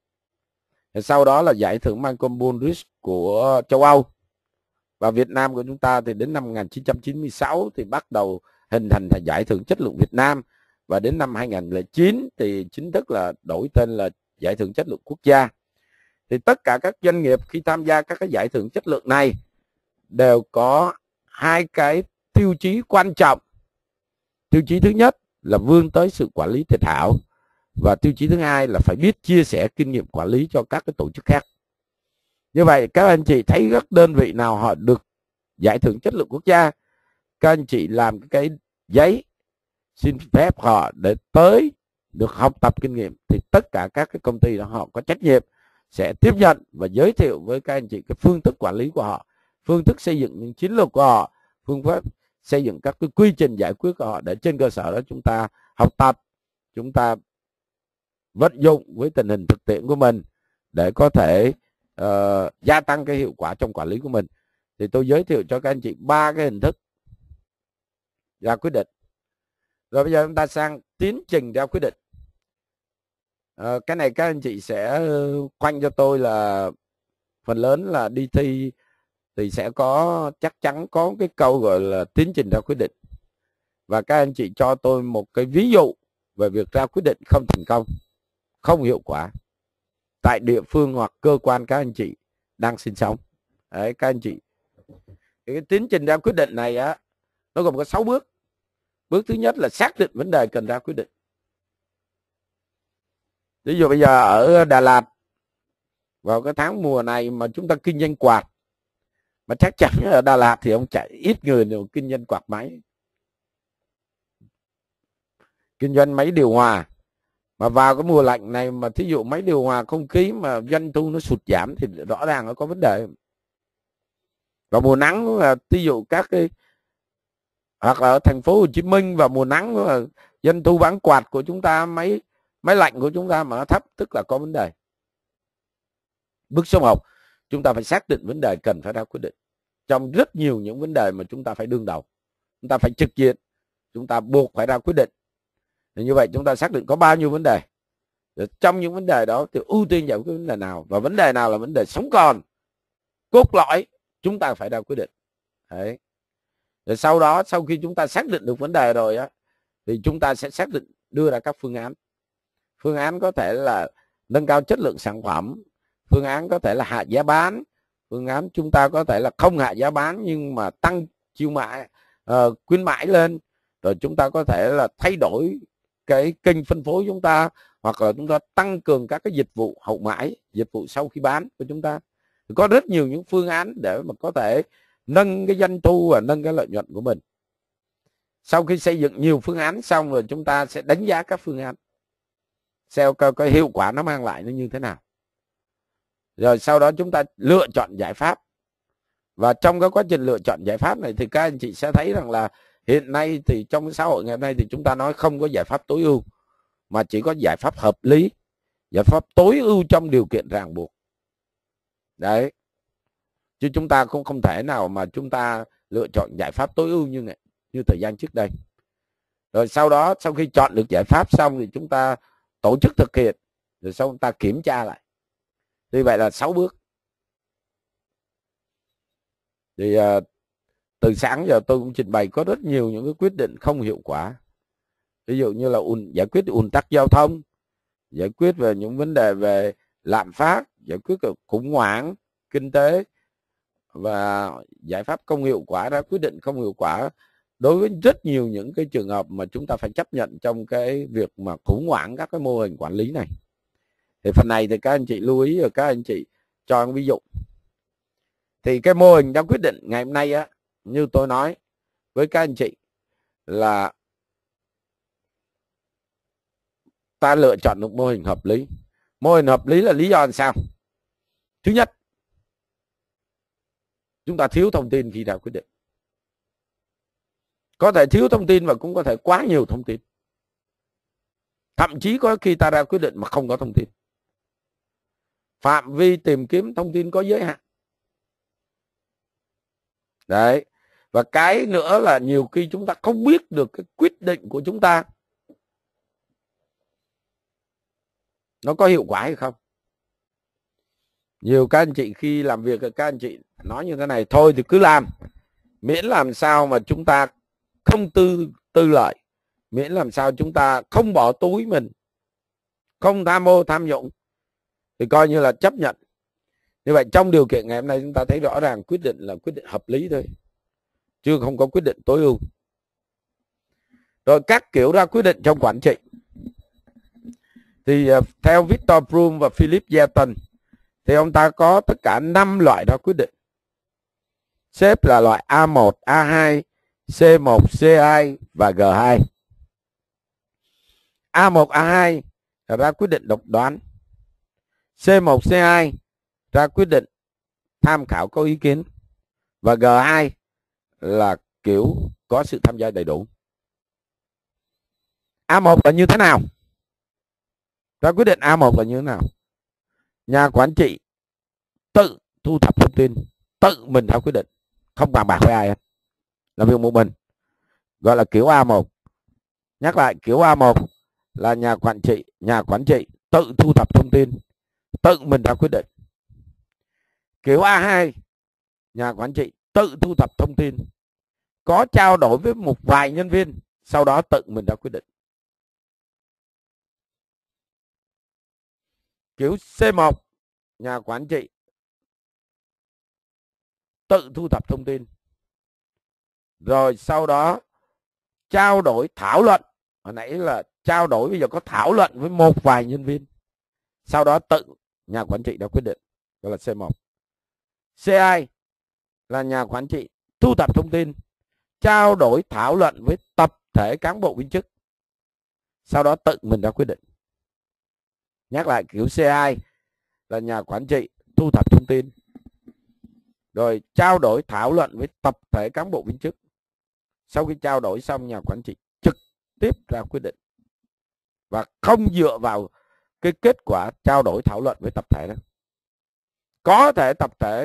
Sau đó là giải thưởng Malcolm Baldrige của châu Âu. Và Việt Nam của chúng ta thì đến năm một nghìn chín trăm chín mươi sáu thì bắt đầu hình thành thành giải thưởng chất lượng Việt Nam. Và đến năm hai nghìn lẻ chín thì chính thức là đổi tên là giải thưởng chất lượng quốc gia. Thì tất cả các doanh nghiệp khi tham gia các cái giải thưởng chất lượng này đều có hai cái tiêu chí quan trọng. Tiêu chí thứ nhất là vươn tới sự quản lý tuyệt hảo. Và tiêu chí thứ hai là phải biết chia sẻ kinh nghiệm quản lý cho các cái tổ chức khác. Như vậy các anh chị thấy các đơn vị nào họ được giải thưởng chất lượng quốc gia, các anh chị làm cái giấy xin phép họ để tới được học tập kinh nghiệm, thì tất cả các cái công ty đó họ có trách nhiệm sẽ tiếp nhận và giới thiệu với các anh chị cái phương thức quản lý của họ, phương thức xây dựng những chiến lược của họ, phương pháp xây dựng các cái quy trình giải quyết của họ, để trên cơ sở đó chúng ta học tập, chúng ta vận dụng với tình hình thực tiễn của mình để có thể uh, gia tăng cái hiệu quả trong quản lý của mình. Thì tôi giới thiệu cho các anh chị ba cái hình thức ra quyết định. Rồi bây giờ chúng ta sang tiến trình ra quyết định. À, cái này các anh chị sẽ khoanh cho tôi là phần lớn là đi thi thì sẽ có chắc chắn có cái câu gọi là tiến trình ra quyết định. Và các anh chị cho tôi một cái ví dụ về việc ra quyết định không thành công, không hiệu quả tại địa phương hoặc cơ quan các anh chị đang sinh sống. Đấy, các anh chị. Cái tiến trình ra quyết định này á, nó gồm có sáu bước. Bước thứ nhất là xác định vấn đề cần ra quyết định. Ví dụ bây giờ ở Đà Lạt vào cái tháng mùa này mà chúng ta kinh doanh quạt, mà chắc chắn ở Đà Lạt thì ông chạy ít người nào kinh doanh quạt máy, kinh doanh máy điều hòa. Mà vào cái mùa lạnh này mà thí dụ máy điều hòa không khí mà doanh thu nó sụt giảm thì rõ ràng nó có vấn đề. Và mùa nắng là thí dụ các cái hoặc là ở thành phố Hồ Chí Minh vào mùa nắng là doanh thu bán quạt của chúng ta, máy máy lạnh của chúng ta mà nó thấp, tức là có vấn đề. Bước số một, chúng ta phải xác định vấn đề cần phải ra quyết định. Trong rất nhiều những vấn đề mà chúng ta phải đương đầu, chúng ta phải trực diện, chúng ta buộc phải ra quyết định. Thì như vậy chúng ta xác định có bao nhiêu vấn đề. Rồi trong những vấn đề đó thì ưu tiên giải quyết vấn đề nào, và vấn đề nào là vấn đề sống còn, cốt lõi, chúng ta phải ra quyết định. Đấy. Rồi sau đó, sau khi chúng ta xác định được vấn đề rồi á, thì chúng ta sẽ xác định đưa ra các phương án. Phương án có thể là nâng cao chất lượng sản phẩm, phương án có thể là hạ giá bán, phương án chúng ta có thể là không hạ giá bán nhưng mà tăng chiêu mãi, uh, khuyến mãi lên. Rồi chúng ta có thể là thay đổi cái kênh phân phối chúng ta, hoặc là chúng ta tăng cường các cái dịch vụ hậu mãi, dịch vụ sau khi bán của chúng ta. Có rất nhiều những phương án để mà có thể nâng cái doanh thu và nâng cái lợi nhuận của mình. Sau khi xây dựng nhiều phương án xong rồi chúng ta sẽ đánh giá các phương án, xem coi cái hiệu quả nó mang lại nó như thế nào. Rồi sau đó chúng ta lựa chọn giải pháp. Và trong cái quá trình lựa chọn giải pháp này thì các anh chị sẽ thấy rằng là hiện nay thì trong cái xã hội ngày hôm nay thì chúng ta nói không có giải pháp tối ưu, mà chỉ có giải pháp hợp lý, giải pháp tối ưu trong điều kiện ràng buộc. Đấy. Chứ chúng ta cũng không thể nào mà chúng ta lựa chọn giải pháp tối ưu như như thời gian trước đây. Rồi sau đó sau khi chọn được giải pháp xong thì chúng ta tổ chức thực hiện, rồi sau chúng ta kiểm tra lại. Như vậy là sáu bước. Thì uh, từ sáng giờ tôi cũng trình bày có rất nhiều những cái quyết định không hiệu quả. Ví dụ như là un, giải quyết ùn tắc giao thông, giải quyết về những vấn đề về lạm phát, giải quyết về khủng hoảng kinh tế, và giải pháp không hiệu quả, ra quyết định không hiệu quả đối với rất nhiều những cái trường hợp mà chúng ta phải chấp nhận trong cái việc mà khủng hoảng các cái mô hình quản lý này. Thì phần này thì các anh chị lưu ý, rồi các anh chị cho ví dụ. Thì cái mô hình ra quyết định ngày hôm nay á, như tôi nói với các anh chị là ta lựa chọn được mô hình hợp lý. Mô hình hợp lý là lý do làm sao? Thứ nhất, chúng ta thiếu thông tin khi ra quyết định. Có thể thiếu thông tin và cũng có thể quá nhiều thông tin. Thậm chí có khi ta ra quyết định mà không có thông tin. Phạm vi tìm kiếm thông tin có giới hạn. Đấy. Và cái nữa là nhiều khi chúng ta không biết được cái quyết định của chúng ta nó có hiệu quả hay không. Nhiều các anh chị khi làm việc, các anh chị nói như thế này: thôi thì cứ làm, miễn làm sao mà chúng ta không tư tư lợi, miễn làm sao chúng ta không bỏ túi mình, không tham ô tham nhũng, thì coi như là chấp nhận. Như vậy trong điều kiện ngày hôm nay chúng ta thấy rõ ràng quyết định là quyết định hợp lý thôi, chứ không có quyết định tối ưu. Rồi các kiểu ra quyết định trong quản trị. Thì uh, theo Victor Brum và Philip Yeaton thì ông ta có tất cả năm loại ra quyết định. Xếp là loại A một, A hai, C một, C hai và G hai. A một, A hai là ra quyết định độc đoán. C một, C hai ra quyết định tham khảo có ý kiến. Và G hai là kiểu có sự tham gia đầy đủ. A một là như thế nào? Ra quyết định A một là như thế nào? Nhà quản trị tự thu thập thông tin, tự mình ra quyết định, không bàn bạc với ai hết, làm việc một mình, gọi là kiểu A một. Nhắc lại, kiểu A một là nhà quản trị, nhà quản trị tự thu thập thông tin, tự mình ra quyết định. Kiểu A hai, nhà quản trị tự thu thập thông tin, có trao đổi với một vài nhân viên, sau đó tự mình ra quyết định. Kiểu C một, nhà quản trị tự thu thập thông tin, rồi sau đó trao đổi thảo luận. Hồi nãy là trao đổi, bây giờ có thảo luận với một vài nhân viên, sau đó tự nhà quản trị đã quyết định, đó là C một. C hai là nhà quản trị thu thập thông tin, trao đổi thảo luận với tập thể cán bộ viên chức, sau đó tự mình ra quyết định. Nhắc lại, kiểu C hai là nhà quản trị thu thập thông tin, rồi trao đổi thảo luận với tập thể cán bộ viên chức, sau khi trao đổi xong nhà quản trị trực tiếp ra quyết định và không dựa vào cái kết quả trao đổi thảo luận với tập thể đó. Có thể tập thể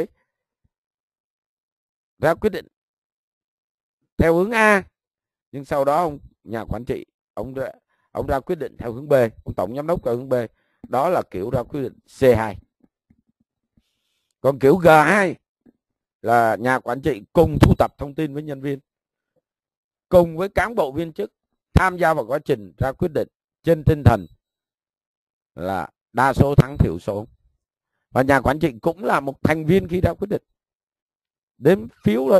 ra quyết định theo hướng A, nhưng sau đó ông nhà quản trị ông ra, ông ra quyết định theo hướng B, ông tổng giám đốc theo hướng B. Đó là kiểu ra quyết định C hai. Còn kiểu G hai là nhà quản trị cùng thu thập thông tin với nhân viên, cùng với cán bộ viên chức tham gia vào quá trình ra quyết định trên tinh thần là đa số thắng thiểu số. Và nhà quản trị cũng là một thành viên khi ra quyết định, đếm phiếu thôi,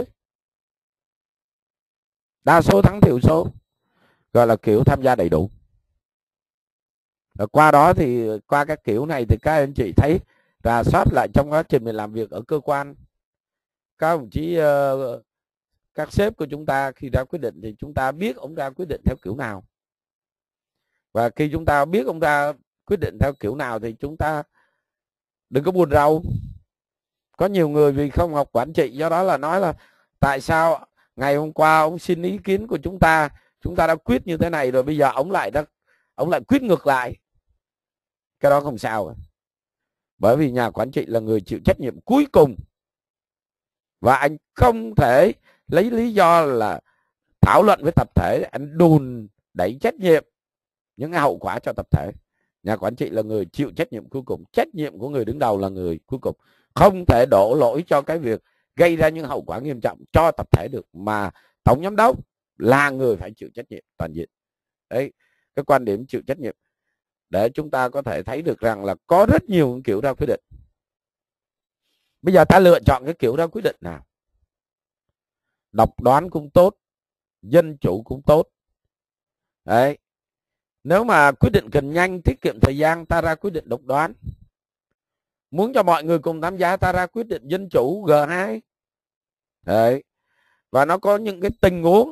đa số thắng thiểu số, gọi là kiểu tham gia đầy đủ. Và qua đó thì qua các kiểu này thì các anh chị thấy rà soát lại trong quá trình mình làm việc ở cơ quan, các đồng chí uh, các sếp của chúng ta khi ra quyết định thì chúng ta biết ông ra quyết định theo kiểu nào. Và khi chúng ta biết ông ra quyết định theo kiểu nào thì chúng ta Đừng có buồn rầu. Có nhiều người vì không học quản trị, do đó là nói là tại sao ngày hôm qua ông xin ý kiến của chúng ta, chúng ta đã quyết như thế này rồi, bây giờ ông lại đã ông lại quyết ngược lại. Cái đó không sao. Bởi vì nhà quản trị là người chịu trách nhiệm cuối cùng. Và anh không thể lấy lý do là thảo luận với tập thể, anh đùn đẩy trách nhiệm những cái hậu quả cho tập thể. Nhà quản trị là người chịu trách nhiệm cuối cùng. Trách nhiệm của người đứng đầu là người cuối cùng. Không thể đổ lỗi cho cái việc gây ra những hậu quả nghiêm trọng cho tập thể được, mà tổng giám đốc là người phải chịu trách nhiệm toàn diện. Đấy, cái quan điểm chịu trách nhiệm để chúng ta có thể thấy được rằng là có rất nhiều kiểu ra quyết định. Bây giờ ta lựa chọn cái kiểu ra quyết định nào? Độc đoán cũng tốt, dân chủ cũng tốt. Đấy. Nếu mà quyết định cần nhanh, tiết kiệm thời gian, ta ra quyết định độc đoán. Muốn cho mọi người cùng tham gia, ta ra quyết định dân chủ G hai. Đấy. Và nó có những cái tình huống,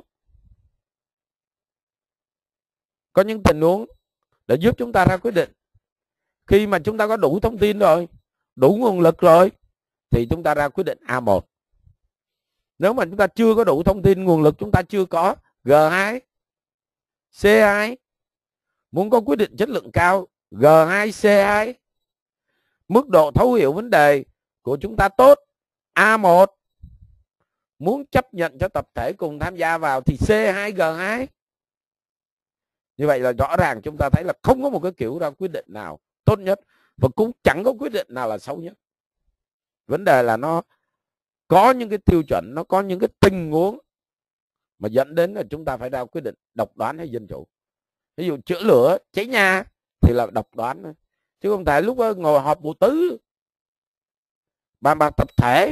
có những tình huống để giúp chúng ta ra quyết định. Khi mà chúng ta có đủ thông tin rồi, đủ nguồn lực rồi, thì chúng ta ra quyết định A một. Nếu mà chúng ta chưa có đủ thông tin, nguồn lực chúng ta chưa có, G hai, C hai. Muốn có quyết định chất lượng cao, G hai, C hai. Mức độ thấu hiểu vấn đề của chúng ta tốt, A một. Muốn chấp nhận cho tập thể cùng tham gia vào thì C hai, G hai. Như vậy là rõ ràng chúng ta thấy là không có một cái kiểu ra quyết định nào tốt nhất, và cũng chẳng có quyết định nào là xấu nhất. Vấn đề là nó có những cái tiêu chuẩn, nó có những cái tình huống mà dẫn đến là chúng ta phải ra quyết định độc đoán hay dân chủ. Ví dụ chữa lửa, cháy nhà thì là độc đoán, chứ không thể lúc đó ngồi họp bộ tứ bàn bạc tập thể,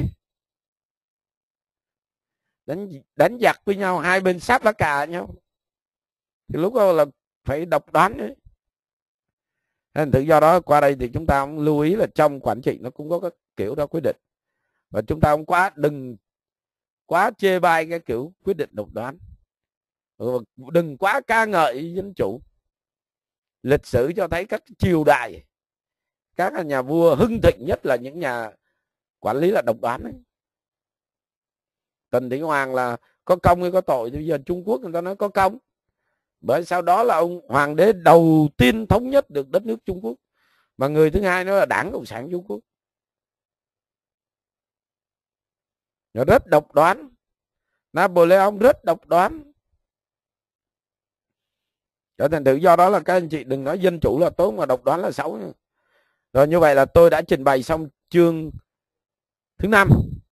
đánh đánh giặc với nhau, hai bên sáp lá cà nhau, thì lúc đó là phải độc đoán đấy. Nên từ do đó qua đây thì chúng ta cũng lưu ý là trong quản trị nó cũng có các kiểu ra quyết định, và chúng ta không quá đừng quá chê bai cái kiểu quyết định độc đoán, đừng quá ca ngợi dân chủ. Lịch sử cho thấy các triều đại, các nhà vua hưng thịnh nhất là những nhà quản lý là độc đoán ấy. Tần Thủy Hoàng là có công hay có tội? Thì bây giờ Trung Quốc người ta nói có công, bởi sau đó là ông hoàng đế đầu tiên thống nhất được đất nước Trung Quốc, mà người thứ hai đó là Đảng Cộng sản Trung Quốc. Nó rất độc đoán. Napoleon rất độc đoán. Cho thành thử do đó là các anh chị đừng nói dân chủ là tốt mà độc đoán là xấu. Rồi như vậy là tôi đã trình bày xong chương thứ năm.